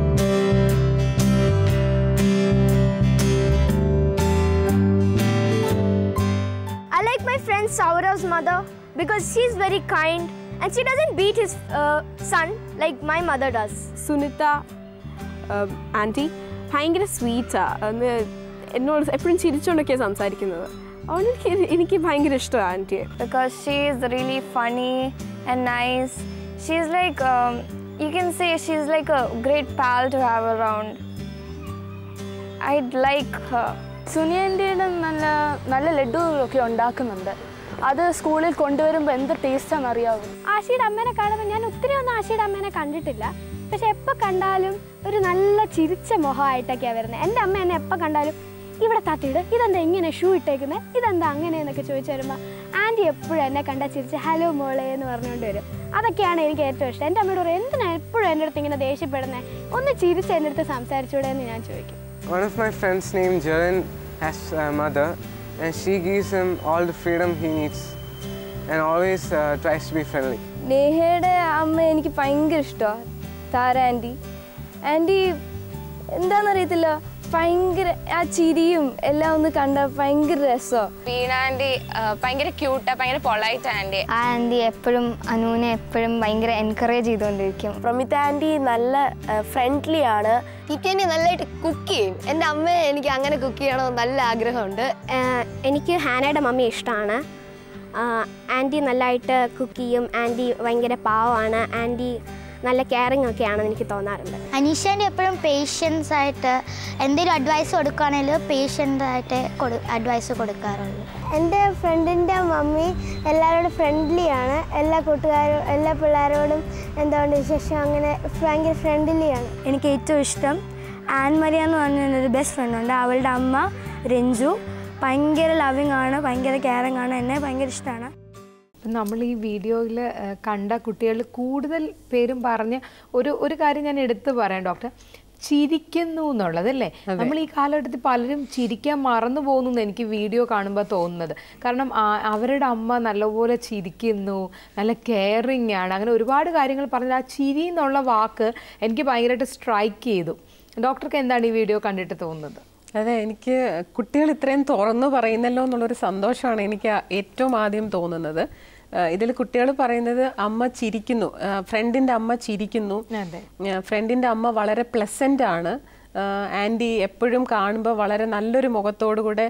I like my friend Saurav's mother because she's very kind and she doesn't beat his son like my mother does. Sunita aunty ഭയങ്കര സ്വീറ്റാണ്, എന്നോട് എപ്പോഴും ചിരിച്ചുകൊണ്ടൊക്കെയാണ് സംസാരിക്കുന്നത്. അതുകൊണ്ട് എനിക്ക് ഭയങ്കര ഇഷ്ടമാണ് ആൻറ്റിയെ. Because she is really funny and nice. She's like, you can say she's like a great pal to have around. I'd like her. സുനിയൻ്റെയുടെ നല്ല ലഡുകളൊക്കെ ഉണ്ടാക്കുന്നുണ്ട്. അത് സ്കൂളിൽ കൊണ്ടുവരുമ്പോൾ എന്ത് ടേസ്റ്റാണെന്ന് അറിയാവും. ആശിയുടെ അമ്മേനെ കാണുമ്പോൾ ഞാൻ ഒത്തിരി ഒന്നും ആശിയുടെ അമ്മേനെ കണ്ടിട്ടില്ല, പക്ഷെ എപ്പോൾ കണ്ടാലും ഒരു നല്ല ചിരിച്ച മുഖമായിട്ടൊക്കെയാണ് വരുന്നത്. എൻ്റെ അമ്മ എന്നെ എപ്പോൾ കണ്ടാലും ഇവിടെ തട്ടിയിട്, ഇതെന്താ ഇങ്ങനെ ഷൂ ഇട്ടേക്കുന്നത്, ഇതെന്താ അങ്ങനെയെന്നൊക്കെ ചോദിച്ചു വരുമ്പോൾ ആൻറ്റി എപ്പോഴും എന്നെ കണ്ടാൽ ചിരിച്ച് ഹലോ മോളെ എന്ന് പറഞ്ഞുകൊണ്ട് വരും. അതൊക്കെയാണ് എനിക്ക് ഏറ്റവും ഇഷ്ടം. എൻ്റെ അമ്മയോട് പറയും, എന്തിനാണ് എപ്പോഴും എൻ്റെ അടുത്ത് ഇങ്ങനെ ദേഷ്യപ്പെടുന്നത്, ഒന്ന് ചിരിച്ച് എൻ്റെ അടുത്ത് സംസാരിച്ചൂടെ എന്ന് ഞാൻ ചോദിക്കും. One of my friends named Jaren has a mother and she gives him all the freedom he needs and always tries to be friendly. നേഹയുടെ അമ്മ എനിക്ക് ഭയങ്കര ഇഷ്ടമാണ്, താര ആൻറ്റി. ആൻറ്റി എന്താണെന്നറിയത്തില്ല, ഭയങ്കര ആ ചിരിയും എല്ലാം ഒന്ന് കണ്ട ഭയങ്കര രസമാണ്. വീണ ആൻറ്റി ഭയങ്കര ക്യൂട്ടാണ്, ഭയങ്കര പൊളൈറ്റ് ആൻറ്റി. ആ ആൻറ്റി എപ്പോഴും അനുവിനെ എപ്പോഴും ഭയങ്കര എൻകറേജ് ചെയ്തുകൊണ്ടിരിക്കും. പ്രമിത ആൻറ്റി നല്ല ഫ്രണ്ട്ലി ആണ്. ആൻറ്റി നല്ലതായിട്ട് കുക്ക് ചെയ്യും. എൻ്റെ അമ്മയെ എനിക്ക് അങ്ങനെ കുക്ക് ചെയ്യണമെന്ന് നല്ല ആഗ്രഹമുണ്ട്. എനിക്ക് ഹാനയുടെ മമ്മി ഇഷ്ടമാണ്. ആൻറ്റി നല്ലതായിട്ട് കുക്ക് ചെയ്യും. ആൻറ്റി ഭയങ്കര പാവമാണ്. ആൻറ്റി നല്ല കെയറിങ് ഒക്കെയാണെന്ന് എനിക്ക് തോന്നാറുണ്ട്. അനീഷേൻ്റെ എപ്പോഴും പേഷ്യൻസ് ആയിട്ട് എന്തെങ്കിലും അഡ്വൈസ് കൊടുക്കുകയാണെങ്കിൽ പേഷ്യൻ്റായിട്ട് അഡ്വൈസ് കൊടുക്കാറുള്ളൂ. എൻ്റെ ഫ്രണ്ടിൻ്റെ മമ്മി എല്ലാവരോടും ഫ്രണ്ട്ലിയാണ്. എല്ലാ കൂട്ടുകാരും എല്ലാ പിള്ളേരോടും എന്തുകൊണ്ട് വിശേഷം അങ്ങനെ ഭയങ്കര ഫ്രണ്ട്ലിയാണ്. എനിക്ക് ഏറ്റവും ഇഷ്ടം ആൻ മരിയ എന്ന് പറഞ്ഞൊരു ബെസ്റ്റ് ഫ്രണ്ടുണ്ട്. അവളുടെ അമ്മ രഞ്ജു ഭയങ്കര ലവിങ് ആണ്, ഭയങ്കര കെയറിങ് ആണ്. എന്നെ ഭയങ്കര ഇഷ്ടമാണ്. നമ്മൾ ഈ വീഡിയോയിൽ കണ്ട കുട്ടികൾ കൂടുതൽ പേരും പറഞ്ഞ ഒരു കാര്യം ഞാൻ എടുത്തു പറയാം ഡോക്ടർ, ചിരിക്കുന്നു എന്നുള്ളതല്ലേ. നമ്മൾ ഈ കാലഘട്ടത്തിൽ പലരും ചിരിക്കാൻ മറന്നു പോകുന്നു എനിക്ക് വീഡിയോ കാണുമ്പോൾ തോന്നുന്നത്. കാരണം അവരുടെ അമ്മ നല്ലപോലെ ചിരിക്കുന്നു, നല്ല കെയറിങ് ആണ്, അങ്ങനെ ഒരുപാട് കാര്യങ്ങൾ പറഞ്ഞത്. ആ ചിരി എന്നുള്ള വാക്ക് എനിക്ക് ഭയങ്കരമായിട്ട് സ്ട്രൈക്ക് ചെയ്തു. ഡോക്ടർക്ക് എന്താണ് ഈ വീഡിയോ കണ്ടിട്ട് തോന്നുന്നത്? അതെ, എനിക്ക് കുട്ടികൾ ഇത്രയും തുറന്നു പറയുന്നല്ലോ എന്നുള്ളൊരു സന്തോഷമാണ് എനിക്ക് ഏറ്റവും ആദ്യം തോന്നുന്നത്. ഇതിൽ കുട്ടികൾ പറയുന്നത് അമ്മ ചിരിക്കുന്നു, ഫ്രണ്ടിൻ്റെ അമ്മ ചിരിക്കുന്നു, ഫ്രണ്ടിൻ്റെ അമ്മ വളരെ പ്ലസൻ്റ് ആണ്, ആൻറ്റി എപ്പോഴും കാണുമ്പോൾ വളരെ നല്ലൊരു മുഖത്തോടുകൂടെ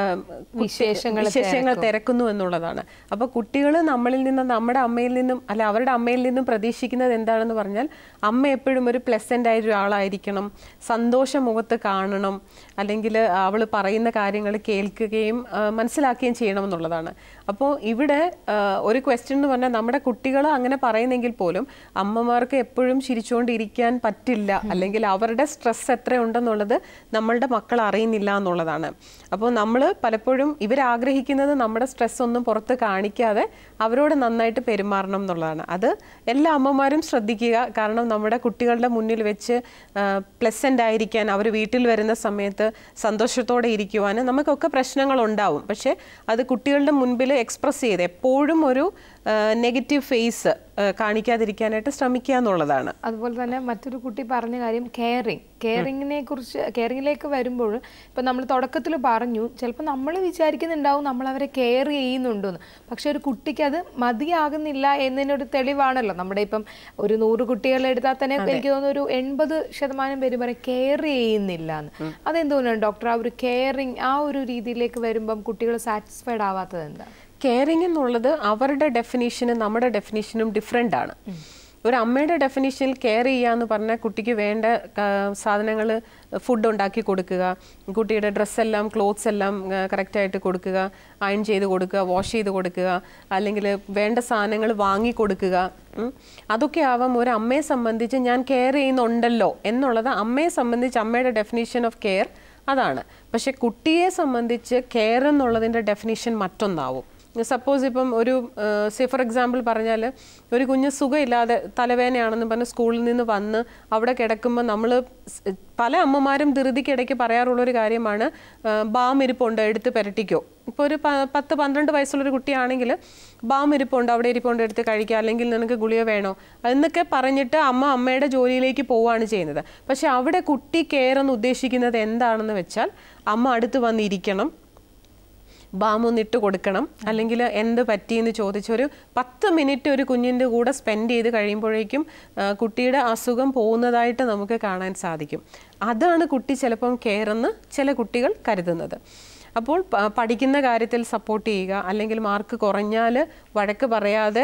വിശേഷങ്ങൾ തിരക്കുന്നു എന്നുള്ളതാണ്. അപ്പോൾ കുട്ടികൾ നമ്മളിൽ നിന്നും നമ്മുടെ അമ്മയിൽ നിന്നും അല്ല അവരുടെ അമ്മയിൽ നിന്നും പ്രതീക്ഷിക്കുന്നത് എന്താണെന്ന് പറഞ്ഞാൽ അമ്മ എപ്പോഴും ഒരു പ്ലസൻ്റ് ആയ ഒരാളായിരിക്കണം, സന്തോഷം മുഖത്ത് കാണണം, അല്ലെങ്കിൽ അവൾ പറയുന്ന കാര്യങ്ങൾ കേൾക്കുകയും മനസ്സിലാക്കുകയും ചെയ്യണം എന്നുള്ളതാണ്. അപ്പോൾ ഇവിടെ ഒരു ക്വസ്റ്റ്യൻ എന്ന് പറഞ്ഞാൽ നമ്മുടെ കുട്ടികൾ അങ്ങനെ പറയുന്നെങ്കിൽ പോലും അമ്മമാർക്ക് എപ്പോഴും ചിരിച്ചുകൊണ്ടിരിക്കാൻ പറ്റില്ല, അല്ലെങ്കിൽ അവരുടെ സ്ട്രെസ് എത്ര കൂടെ ഉണ്ടെന്നുള്ളത് നമ്മളുടെ മക്കൾ അറിയുന്നില്ല എന്നുള്ളതാണ്. അപ്പോൾ നമ്മൾ പലപ്പോഴും ഇവരാഗ്രഹിക്കുന്നത് നമ്മുടെ സ്ട്രെസ് ഒന്നും പുറത്ത് കാണിക്കാതെ അവരോട് നന്നായിട്ട് പെരുമാറണം എന്നുള്ളതാണ്. അത് എല്ലാ അമ്മമാരും ശ്രദ്ധിക്കുക. കാരണം നമ്മുടെ കുട്ടികളുടെ മുന്നിൽ വെച്ച് പ്ലസൻ്റ് ആയിരിക്കാൻ, അവർ വീട്ടിൽ വരുന്ന സമയത്ത് സന്തോഷത്തോടെ ഇരിക്കുവാൻ നമുക്കൊക്കെ പ്രശ്നങ്ങളുണ്ടാവും. പക്ഷേ അത് കുട്ടികളുടെ മുൻപിൽ എക്സ്പ്രസ് ചെയ്ത് എപ്പോഴും ഒരു നെഗറ്റീവ് ഫേസ് കാണിക്കാതിരിക്കാനായിട്ട് ശ്രമിക്കുക എന്നുള്ളതാണ്. അതുപോലെ തന്നെ മറ്റൊരു കുട്ടി പറഞ്ഞ കാര്യം കെയറിങ്ങിലേക്ക് വരുമ്പോൾ ഇപ്പം നമ്മൾ തുടക്കത്തിൽ പറഞ്ഞു, ചിലപ്പോൾ നമ്മൾ വിചാരിക്കുന്നുണ്ടാവും നമ്മൾ അവരെ കെയർ ചെയ്യുന്നുണ്ടെന്ന്. പക്ഷെ ഒരു കുട്ടിക്ക് അത് മതിയാകുന്നില്ല എന്നതിനൊരു തെളിവാണല്ലോ. നമ്മുടെ ഇപ്പം ഒരു 100 കുട്ടികളെ എടുത്താൽ തന്നെ എനിക്ക് തോന്നുന്നു ഒരു 80% പേര് പറയും കെയർ ചെയ്യുന്നില്ല എന്ന്. അതെന്തുകൊണ്ടാണ് ഡോക്ടർ ആ ഒരു കെയറിങ് ആ ഒരു രീതിയിലേക്ക് വരുമ്പം കുട്ടികൾ സാറ്റിസ്ഫൈഡ് ആവാത്തത് എന്താ? കെയറിങ് എന്നുള്ളത് അവരുടെ ഡെഫിനേഷനും നമ്മുടെ ഡെഫിനേഷനും ഡിഫറെൻ്റ് ആണ്. ഒരു അമ്മയുടെ ഡെഫിനേഷനിൽ കെയർ ചെയ്യുക എന്ന് പറഞ്ഞാൽ കുട്ടിക്ക് വേണ്ട സാധനങ്ങൾ, ഫുഡ് ഉണ്ടാക്കി കൊടുക്കുക, കുട്ടിയുടെ ഡ്രസ്സെല്ലാം ക്ലോത്ത്സ് എല്ലാം കറക്റ്റായിട്ട് കൊടുക്കുക, അയൺ ചെയ്ത് കൊടുക്കുക, വാഷ് ചെയ്ത് കൊടുക്കുക, അല്ലെങ്കിൽ വേണ്ട സാധനങ്ങൾ വാങ്ങി കൊടുക്കുക. അതൊക്കെ ആവാം ഒരു അമ്മയെ സംബന്ധിച്ച് ഞാൻ കെയർ ചെയ്യുന്നുണ്ടല്ലോ എന്നുള്ളത്. അമ്മയെ സംബന്ധിച്ച് അമ്മയുടെ ഡെഫിനേഷൻ ഓഫ് കെയർ അതാണ്. പക്ഷെ കുട്ടിയെ സംബന്ധിച്ച് കെയർ എന്നുള്ളതിൻ്റെ ഡെഫിനേഷൻ മറ്റൊന്നാവും. സപ്പോസ് ഇപ്പം ഒരു ഫോർ എക്സാമ്പിൾ പറഞ്ഞാൽ ഒരു കുഞ്ഞ് സുഖമില്ലാതെ തലവേദനയാണെന്ന് പറഞ്ഞ് സ്കൂളിൽ നിന്ന് വന്ന് അവിടെ കിടക്കുമ്പോൾ നമ്മൾ പല അമ്മമാരും ധൃതിക്കിടയ്ക്ക് പറയാറുള്ളൊരു കാര്യമാണ് ബാം ഇരിപ്പുണ്ട് എടുത്ത് പുരട്ടിക്കോ. ഇപ്പോൾ ഒരു 10-12 വയസ്സുള്ളൊരു കുട്ടിയാണെങ്കിൽ ബാം ഇരിപ്പുണ്ട് അവിടെ ഇരിപ്പുണ്ട് എടുത്ത് കഴിക്കുക, അല്ലെങ്കിൽ നിനക്ക് ഗുളിക വേണോ എന്നൊക്കെ പറഞ്ഞിട്ട് അമ്മയുടെ ജോലിയിലേക്ക് പോവുകയാണ് ചെയ്യുന്നത്. പക്ഷെ അവിടെ കുട്ടി കെയർ എന്ന് ഉദ്ദേശിക്കുന്നത് എന്താണെന്ന് വെച്ചാൽ അമ്മ അടുത്ത് വന്നിരിക്കണം, ബാമൊന്നിട്ട് കൊടുക്കണം, അല്ലെങ്കിൽ എന്ത് പറ്റിയെന്ന് ചോദിച്ചൊരു 10 മിനിറ്റ് ഒരു കുഞ്ഞിൻ്റെ കൂടെ സ്പെൻഡ് ചെയ്ത് കഴിയുമ്പോഴേക്കും കുട്ടിയുടെ അസുഖം പോകുന്നതായിട്ട് നമുക്ക് കാണാൻ സാധിക്കും. അതാണ് കുട്ടി ചിലപ്പം കെയർ എന്ന് ചില കുട്ടികൾ കരുതുന്നത്. അപ്പോൾ പഠിക്കുന്ന കാര്യത്തിൽ സപ്പോർട്ട് ചെയ്യുക, അല്ലെങ്കിൽ മാർക്ക് കുറഞ്ഞാൽ വഴക്ക് പറയാതെ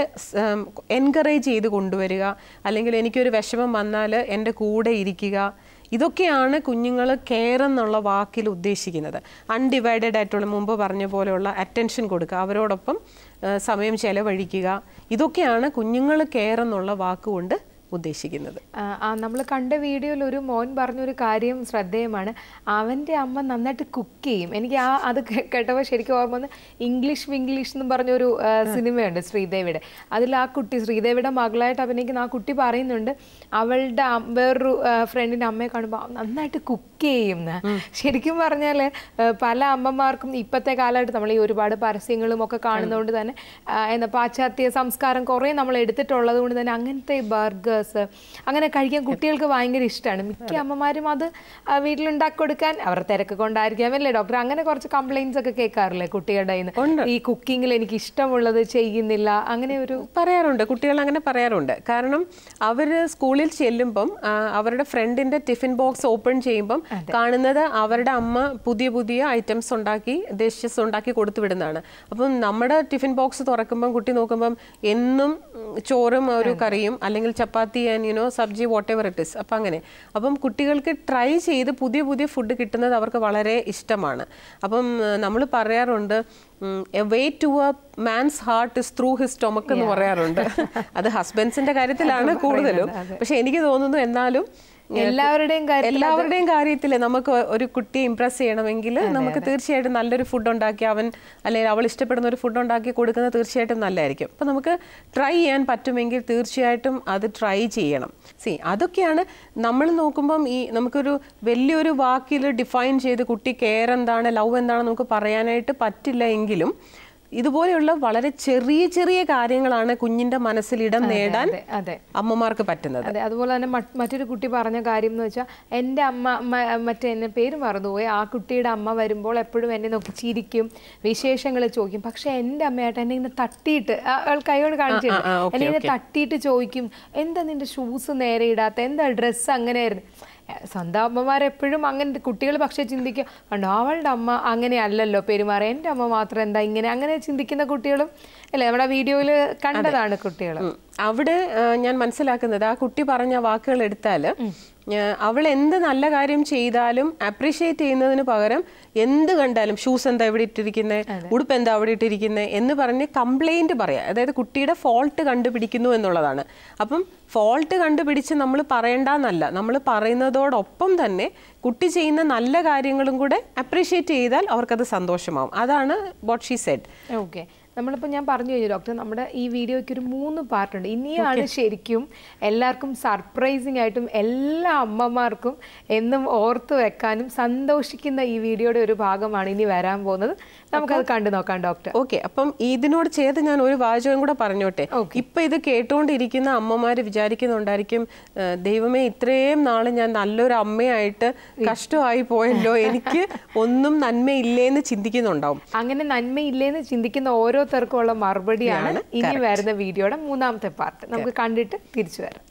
എൻകറേജ് ചെയ്ത് കൊണ്ടുവരിക, അല്ലെങ്കിൽ എനിക്കൊരു വിഷമം വന്നാൽ എൻ്റെ കൂടെ ഇരിക്കുക. ഇതൊക്കെയാണ് കുഞ്ഞുങ്ങൾ കെയർ എന്നുള്ള വാക്കിൽ ഉദ്ദേശിക്കുന്നത്. അൺഡിവൈഡഡ് ആയിട്ടുള്ള മുമ്പ് പറഞ്ഞ പോലെയുള്ള അറ്റൻഷൻ കൊടുക്കുക, അവരോടൊപ്പം സമയം ചെലവഴിക്കുക. ഇതൊക്കെയാണ് കുഞ്ഞുങ്ങൾ കെയർ എന്നുള്ള വാക്കുകൊണ്ട് ഉദ്ദേശിക്കുന്നത്. നമ്മൾ കണ്ട വീഡിയോയിൽ ഒരു മോൻ പറഞ്ഞൊരു കാര്യം ശ്രദ്ധേയമാണ്. അവൻ്റെ അമ്മ നന്നായിട്ട് കുക്ക് ചെയ്യും. എനിക്ക് അത് കേട്ടപ്പോൾ ശരിക്കും ഓർമ്മ വന്ന് ഇംഗ്ലീഷ് എന്നും പറഞ്ഞൊരു സിനിമയുണ്ട് ശ്രീദേവിയുടെ. അതിൽ ആ കുട്ടി ശ്രീദേവിയുടെ മകളായിട്ട് അഭിനയിക്കുന്ന ആ കുട്ടി പറയുന്നുണ്ട് അവളുടെ വേറൊരു ഫ്രണ്ടിൻ്റെ അമ്മയെ കാണുമ്പോൾ നന്നായിട്ട് കുക്ക് ചെയ്യുന്ന. ശരിക്കും പറഞ്ഞാൽ പല അമ്മമാർക്കും ഇപ്പോഴത്തെ കാലമായിട്ട് നമ്മൾ ഈ ഒരുപാട് പരസ്യങ്ങളും ഒക്കെ കാണുന്നതുകൊണ്ട് തന്നെ എന്താ പാശ്ചാത്യ സംസ്കാരം കുറേ നമ്മൾ എടുത്തിട്ടുള്ളത് കൊണ്ട് തന്നെ അങ്ങനത്തെ ബർഗർ അങ്ങനെ കഴിക്കാൻ കുട്ടികൾക്ക് ഭയങ്കര ഇഷ്ടമാണ്. മിക്ക അമ്മമാരും അത് വീട്ടിലുണ്ടാക്കി കൊടുക്കാൻ അവരുടെ തിരക്ക് കൊണ്ടായിരിക്കാം അല്ലേ ഡോക്ടർ? അങ്ങനെ കുറച്ച് കംപ്ലൈൻറ്റ്സ് ഒക്കെ കേൾക്കാറില്ലേ കുട്ടികളുടെ ഈ കുക്കിങ്ങിൽ എനിക്ക് ഇഷ്ടമുള്ളത് ചെയ്യുന്നില്ല അങ്ങനെ ഒരു പറയാറുണ്ട്. കുട്ടികൾ അങ്ങനെ പറയാറുണ്ട്. കാരണം അവർ സ്കൂളിൽ ചെല്ലുമ്പം അവരുടെ ഫ്രണ്ടിന്റെ ടിഫിൻ ബോക്സ് ഓപ്പൺ ചെയ്യുമ്പം കാണുന്നത് അവരുടെ അമ്മ പുതിയ ഐറ്റംസ് ഉണ്ടാക്കി ഡിഷസ് ഉണ്ടാക്കി കൊടുത്തു വിടുന്നതാണ്. അപ്പം നമ്മുടെ ടിഫിൻ ബോക്സ് തുറക്കുമ്പം കുട്ടി നോക്കുമ്പം എന്നും ചോറും ഒരു കറിയും അല്ലെങ്കിൽ chapati and sabzi whatever it is. അപ്പം അങ്ങനെ അപ്പം കുട്ടികൾക്ക് ട്രൈ ചെയ്ത് പുതിയ ഫുഡ് കിട്ടുന്നത് അവർക്ക് വളരെ ഇഷ്ടമാണ്. അപ്പം നമ്മൾ പറയാറുണ്ട് a way to a man's heart is through his stomach എന്ന് പറയാറുണ്ട്. അത് ഹസ്ബൻഡ്സിന്റെ കാര്യത്തിലാണ് കൂടുതലും. പക്ഷെ എനിക്ക് തോന്നുന്നു എന്നാലും എല്ലാവരുടെയും കാര്യത്തിൽ നമുക്ക് ഒരു കുട്ടിയെ ഇംപ്രസ് ചെയ്യണമെങ്കിൽ നമുക്ക് തീർച്ചയായിട്ടും നല്ലൊരു ഫുഡ് ഉണ്ടാക്കി അല്ലെങ്കിൽ അവൾ ഇഷ്ടപ്പെടുന്ന ഒരു ഫുഡ് ഉണ്ടാക്കി കൊടുക്കുന്നത് തീർച്ചയായിട്ടും നല്ലതായിരിക്കും. അപ്പം നമുക്ക് ട്രൈ ചെയ്യാൻ പറ്റുമെങ്കിൽ തീർച്ചയായിട്ടും അത് ട്രൈ ചെയ്യണം. അതൊക്കെയാണ് നമ്മൾ നോക്കുമ്പം നമുക്കൊരു വലിയൊരു വാക്കിൽ ഡിഫൈൻ ചെയ്ത് കുട്ടി കെയർ എന്താണ് ലവ് എന്താണ് നമുക്ക് പറയാനായിട്ട് പറ്റില്ല എങ്കിലും ഇതുപോലെയുള്ള വളരെ ചെറിയ കാര്യങ്ങളാണ് കുഞ്ഞിന്റെ മനസ്സിൽ ഇടം നേടാൻ അമ്മമാർക്ക് പറ്റുന്നത്. അതെ, അതുപോലെ തന്നെ മറ്റൊരു കുട്ടി പറഞ്ഞ കാര്യം എന്ന് വെച്ചാൽ എൻ്റെ അമ്മ എന്നെ പേര് മറന്നുപോയി, ആ കുട്ടിയുടെ അമ്മ വരുമ്പോൾ എപ്പോഴും എന്നെ നോക്കി ചിരിക്കും, വിശേഷങ്ങൾ ചോദിക്കും. പക്ഷെ എൻ്റെ അമ്മയായിട്ട് എന്നെ ഇങ്ങനെ തട്ടിയിട്ട് കൈകൊണ്ട് കാണിച്ചിട്ടുണ്ട്, എന്നെ ഇങ്ങനെ തട്ടിയിട്ട് ചോദിക്കും എന്താ നിന്റെ ഷൂസ് നേരെ ഇടാത്ത, എന്താ ഡ്രസ്സ് അങ്ങനെയായിരുന്നു. സ്വന്തം അമ്മമാരെപ്പോഴും അങ്ങനെ കുട്ടികൾ പക്ഷെ ചിന്തിക്കുക കണ്ടോ അവളുടെ അമ്മ അങ്ങനെ അല്ലല്ലോ പെരുമാറി, എൻ്റെ അമ്മ മാത്രം എന്താ ഇങ്ങനെ, അങ്ങനെ ചിന്തിക്കുന്ന കുട്ടികളും അല്ലേ നമ്മുടെ വീഡിയോയിൽ കണ്ടതാണ് കുട്ടികൾ. അവിടെ ഞാൻ മനസ്സിലാക്കുന്നത് ആ കുട്ടി പറഞ്ഞ വാക്കുകൾ എടുത്താൽ അവൾ എന്ത് നല്ല കാര്യം ചെയ്താലും അപ്രീഷിയേറ്റ് ചെയ്യുന്നതിന് പകരം എന്ത് കണ്ടാലും ഷൂസ് എന്താ ഇവിടെ ഇട്ടിരിക്കുന്നത്, ഉടുപ്പ് എന്താ അവിടെ ഇട്ടിരിക്കുന്നത് എന്ന് പറഞ്ഞ് കംപ്ലൈൻറ്റ് പറയാം. അതായത് കുട്ടിയുടെ ഫോൾട്ട് കണ്ടുപിടിക്കുന്നു എന്നുള്ളതാണ്. അപ്പം ഫോൾട്ട് കണ്ടുപിടിച്ച് നമ്മൾ പറയേണ്ടെന്നല്ല, നമ്മൾ പറയുന്നതോടൊപ്പം തന്നെ കുട്ടി ചെയ്യുന്ന നല്ല കാര്യങ്ങളും കൂടെ അപ്രീഷിയേറ്റ് ചെയ്താൽ അവർക്കത് സന്തോഷമാവും. അതാണ് വാട്ട് ഷീ സെഡ്. ഓക്കെ, നമ്മളിപ്പോൾ ഞാൻ പറഞ്ഞു കഴിഞ്ഞു ഡോക്ടർ, നമ്മുടെ ഈ വീഡിയോയ്ക്ക് ഒരു 3 പാർട്ടുണ്ട്. ഇനിയാണ് ശരിക്കും എല്ലാവർക്കും സർപ്രൈസിങ് ആയിട്ടും എല്ലാ അമ്മമാർക്കും എന്നും ഓർത്ത് വെക്കാനും സന്തോഷിക്കുന്ന ഈ വീഡിയോയുടെ ഒരു ഭാഗമാണ് ഇനി വരാൻ പോകുന്നത്. നമുക്കത് കണ്ടു നോക്കാം ഡോക്ടർ. ഓക്കെ, അപ്പം ഇതിനോട് ചേർത്ത് ഞാൻ ഒരു വാചകം കൂടെ പറഞ്ഞോട്ടെ. ഇപ്പൊ ഇത് കേട്ടുകൊണ്ടിരിക്കുന്ന അമ്മമാര് വിചാരിക്കുന്നുണ്ടായിരിക്കും, ദൈവമേ ഇത്രയും നാള് ഞാൻ നല്ലൊരു അമ്മയായിട്ട് കഷ്ടമായി പോയല്ലോ, എനിക്ക് ഒന്നും നന്മയില്ലേന്ന് ചിന്തിക്കുന്നുണ്ടാവും. അങ്ങനെ നന്മയില്ലേന്ന് ചിന്തിക്കുന്ന ഓരോരുത്തർക്കുമുള്ള മറുപടിയാണ് ഇനി വരുന്ന വീഡിയോയുടെ 3ാമത്തെ പാർട്ട്. നമുക്ക് കണ്ടിട്ട് തിരിച്ചു വരാം.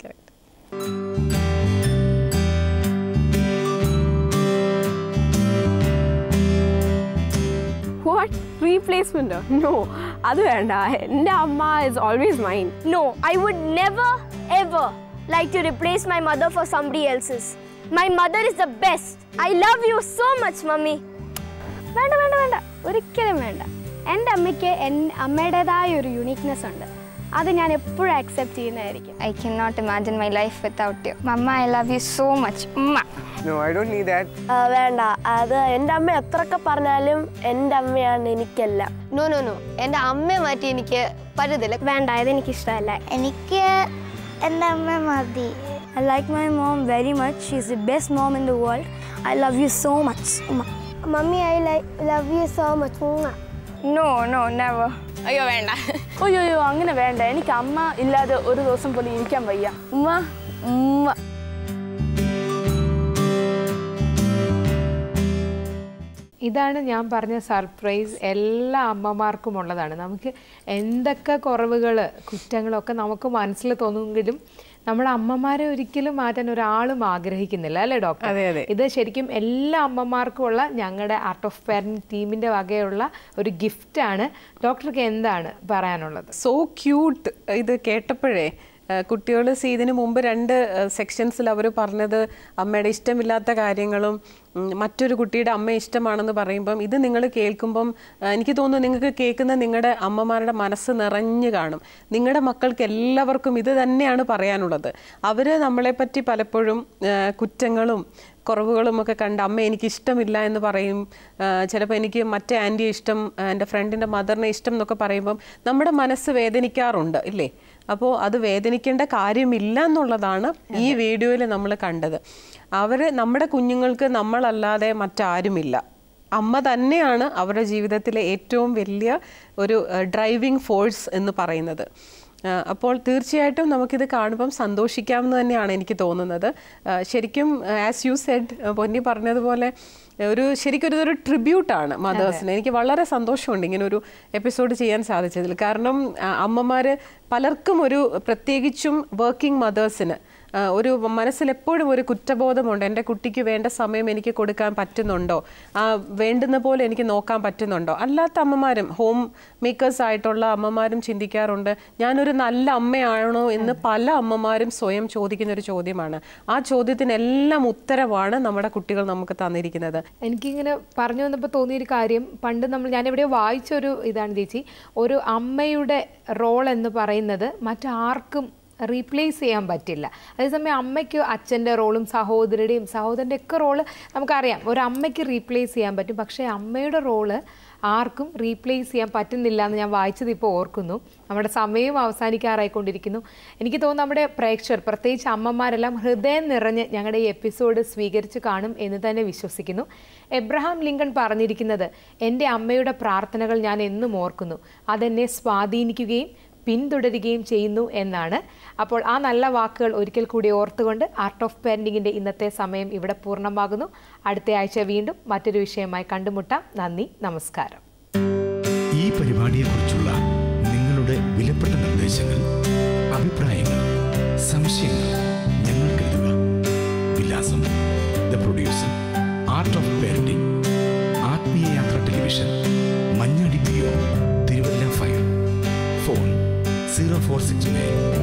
What? Replacement? No, അത് വേണ്ട. എൻ്റെ അമ്മ is always mine. No, I would never ever like to replace my mother for somebody else's. My mother is the best. I love you so much, mummy. വേണ്ട വേണ്ട വേണ്ട, ഒരിക്കലും വേണ്ട. എൻ്റെ അമ്മയ്ക്ക് അമ്മയുടേതായ ഒരു യുണീക്നെസ് ഉണ്ട്, അത് ഞാൻ എപ്പോഴും അക്സെപ്റ്റ് ചെയ്യുന്നതായിരിക്കും. I cannot imagine my life without you. Mama, I love you so much. No, I don't need that. വേണ്ട, അത് എൻ്റെ അമ്മ എത്രയൊക്കെ പറഞ്ഞാലും എൻ്റെ അമ്മയാണ് എനിക്കെല്ലാം. നോ നോ നോ, എൻ്റെ അമ്മയെ മാറ്റി എനിക്ക് പറ്റത്തില്ല. വേണ്ട, ഇതെനിക്ക് ഇഷ്ടമല്ല. എനിക്ക് എൻ്റെ അമ്മ മതി. I like my mom very much. She's the best mom in the world. I love you so much. Mummy, I love you so much. No, no, never. അയ്യോ വേണ്ട. അയ്യോ അങ്ങനെ വേണ്ട, എനിക്ക് അമ്മ ഇല്ലാതെ ഒരു ദിവസം പോലും ഇരിക്കാൻ വയ്യ. ഉമ്മ ഉമ്മ. ഇതാണ് ഞാൻ പറഞ്ഞ സർപ്രൈസ്. എല്ലാ അമ്മമാർക്കും ഉള്ളതാണ്. നമുക്ക് എന്തൊക്കെ കുറവുകൾ കുറ്റങ്ങളൊക്കെ നമുക്ക് മനസ്സിൽ തോന്നുമെങ്കിലും നമ്മുടെ അമ്മമാരെ ഒരിക്കലും മാറ്റാൻ ഒരാളും ആഗ്രഹിക്കുന്നില്ല, അല്ലേ ഡോക്ടർ? ഇത് ശരിക്കും എല്ലാ അമ്മമാർക്കും ഉള്ള ഞങ്ങളുടെ ആർട്ട് ഓഫ് പാരന്റിംഗ് ടീമിന്റെ വകയുള്ള ഒരു ഗിഫ്റ്റാണ്. ഡോക്ടർക്ക് എന്താണ് പറയാനുള്ളത്? So cute. ഇത് കേട്ടപ്പോഴേ കുട്ടികൾ ഇതിന് മുമ്പ് 2 സെക്ഷൻസിൽ അവർ പറഞ്ഞത് അമ്മയുടെ ഇഷ്ടമില്ലാത്ത കാര്യങ്ങളും മറ്റൊരു കുട്ടിയുടെ അമ്മ ഇഷ്ടമാണെന്ന് പറയുമ്പം ഇത് നിങ്ങൾ കേൾക്കുമ്പം എനിക്ക് തോന്നുന്നു നിങ്ങൾക്ക് കേൾക്കുന്ന നിങ്ങളുടെ അമ്മമാരുടെ മനസ്സ് നിറഞ്ഞു കാണും. നിങ്ങളുടെ മക്കൾക്ക് എല്ലാവർക്കും ഇത് തന്നെയാണ് പറയാനുള്ളത്. അവർ നമ്മളെപ്പറ്റി പലപ്പോഴും കുറ്റങ്ങളും കുറവുകളുമൊക്കെ കണ്ട് അമ്മ എനിക്ക് ഇഷ്ടമില്ല എന്ന് പറയും. ചിലപ്പോൾ എനിക്ക് മറ്റേ ആൻറ്റിയെ ഇഷ്ടം, എൻ്റെ ഫ്രണ്ടിൻ്റെ മദറിനെ ഇഷ്ടം എന്നൊക്കെ പറയുമ്പം നമ്മുടെ മനസ്സ് വേദനിക്കാറുണ്ട്, ഇല്ലേ? അപ്പോൾ അത് വേദനിക്കേണ്ട കാര്യമില്ല എന്നുള്ളതാണ് ഈ വീഡിയോയിൽ നമ്മൾ കണ്ടത്. നമ്മുടെ കുഞ്ഞുങ്ങൾക്ക് നമ്മളല്ലാതെ മറ്റാരുമില്ല. അമ്മ തന്നെയാണ് അവരുടെ ജീവിതത്തിലെ ഏറ്റവും വലിയ ഒരു ഡ്രൈവിംഗ് ഫോഴ്സ് എന്ന് പറയുന്നത്. അപ്പോൾ തീർച്ചയായിട്ടും നമുക്കിത് കാണുമ്പം സന്തോഷിക്കാമെന്ന് തന്നെയാണ് എനിക്ക് തോന്നുന്നത്. ശരിക്കും ആസ് യു സെഡ്, പൊന്നി പറഞ്ഞതുപോലെ ശരിക്കും ഒരു ട്രിബ്യൂട്ടാണ് മദേഴ്സിന്. എനിക്ക് വളരെ സന്തോഷമുണ്ട് ഇങ്ങനെ ഒരു എപ്പിസോഡ് ചെയ്യാൻ സാധിച്ചതിൽ. കാരണം അമ്മമാർ പലർക്കും പ്രത്യേകിച്ചും വർക്കിംഗ് മദേഴ്സിന് ഒരു മനസ്സിൽ എപ്പോഴും ഒരു കുറ്റബോധമുണ്ട്. എൻ്റെ കുട്ടിക്ക് വേണ്ട സമയം എനിക്ക് കൊടുക്കാൻ പറ്റുന്നുണ്ടോ, വേണ്ടുന്ന പോലെ എനിക്ക് നോക്കാൻ പറ്റുന്നുണ്ടോ? അല്ലാത്ത അമ്മമാരും ഹോം മേക്കേഴ്സ് ആയിട്ടുള്ള അമ്മമാരും ചിന്തിക്കാറുണ്ട്, ഞാനൊരു നല്ല അമ്മയാണോ എന്ന് പല അമ്മമാരും സ്വയം ചോദിക്കുന്ന ഒരു ചോദ്യമാണ്. ആ ചോദ്യത്തിനെല്ലാം ഉത്തരവാണ് നമ്മുടെ കുട്ടികൾ നമുക്ക് തന്നിരിക്കുന്നത്. എനിക്കിങ്ങനെ പറഞ്ഞു വന്നപ്പോൾ തോന്നിയൊരു കാര്യം, പണ്ട് ഞാനെവിടെയോ വായിച്ചൊരു ഇതാണ് ചേച്ചി, ഒരു അമ്മയുടെ റോൾ എന്ന് പറയുന്നത് മറ്റാർക്കും റീപ്ലേസ് ചെയ്യാൻ പറ്റില്ല. അതേസമയം അമ്മയ്ക്ക് അച്ഛൻ്റെ റോളും സഹോദരൻ്റെ ഒക്കെ റോള് നമുക്കറിയാം, ഒരു അമ്മയ്ക്ക് റീപ്ലേസ് ചെയ്യാൻ പറ്റും. പക്ഷേ അമ്മയുടെ റോള് ആർക്കും റീപ്ലേസ് ചെയ്യാൻ പറ്റുന്നില്ല എന്ന് ഞാൻ വായിച്ചത് ഇപ്പോൾ ഓർക്കുന്നു. നമ്മുടെ സമയം അവസാനിക്കാറായിക്കൊണ്ടിരിക്കുന്നു. എനിക്ക് തോന്നുന്നു നമ്മുടെ പ്രേക്ഷകർ, പ്രത്യേകിച്ച് അമ്മമാരെല്ലാം ഹൃദയം നിറഞ്ഞ് ഞങ്ങളുടെ ഈ എപ്പിസോഡ് സ്വീകരിച്ച് കാണും എന്ന് തന്നെ വിശ്വസിക്കുന്നു. എബ്രഹാം ലിങ്കൺ പറഞ്ഞിരിക്കുന്നത്, എൻ്റെ അമ്മയുടെ പ്രാർത്ഥനകൾ ഞാൻ എന്നും ഓർക്കുന്നു, അതെന്നെ സ്വാധീനിക്കുകയും പിന്തുടരുകയും ചെയ്യുന്നു എന്നാണ്. അപ്പോൾ ആ നല്ല വാക്കുകൾ ഒരിക്കൽ കൂടി ഓർത്തുകൊണ്ട് ആർട്ട് ഓഫ് പാരന്റിങ്ങിൻ്റെ ഇന്നത്തെ സമയം ഇവിടെ പൂർണ്ണമാകുന്നു. അടുത്ത ആഴ്ച വീണ്ടും മറ്റൊരു വിഷയമായി കണ്ടുമുട്ടാം. നന്ദി, നമസ്കാരം. ഈ പരിപാടിയെക്കുറിച്ചുള്ള നിങ്ങളുടെ വിലപ്പെട്ട നിർദ്ദേശങ്ങൾ, അഭിപ്രായങ്ങൾ, സംശയങ്ങൾ ഞങ്ങൾക്ക് എഴുതുക. വിലാസം: the producer, art of parenting, Athmeeya Yathra television, Manjadi PO, Thiruvalla 5. Phone 0469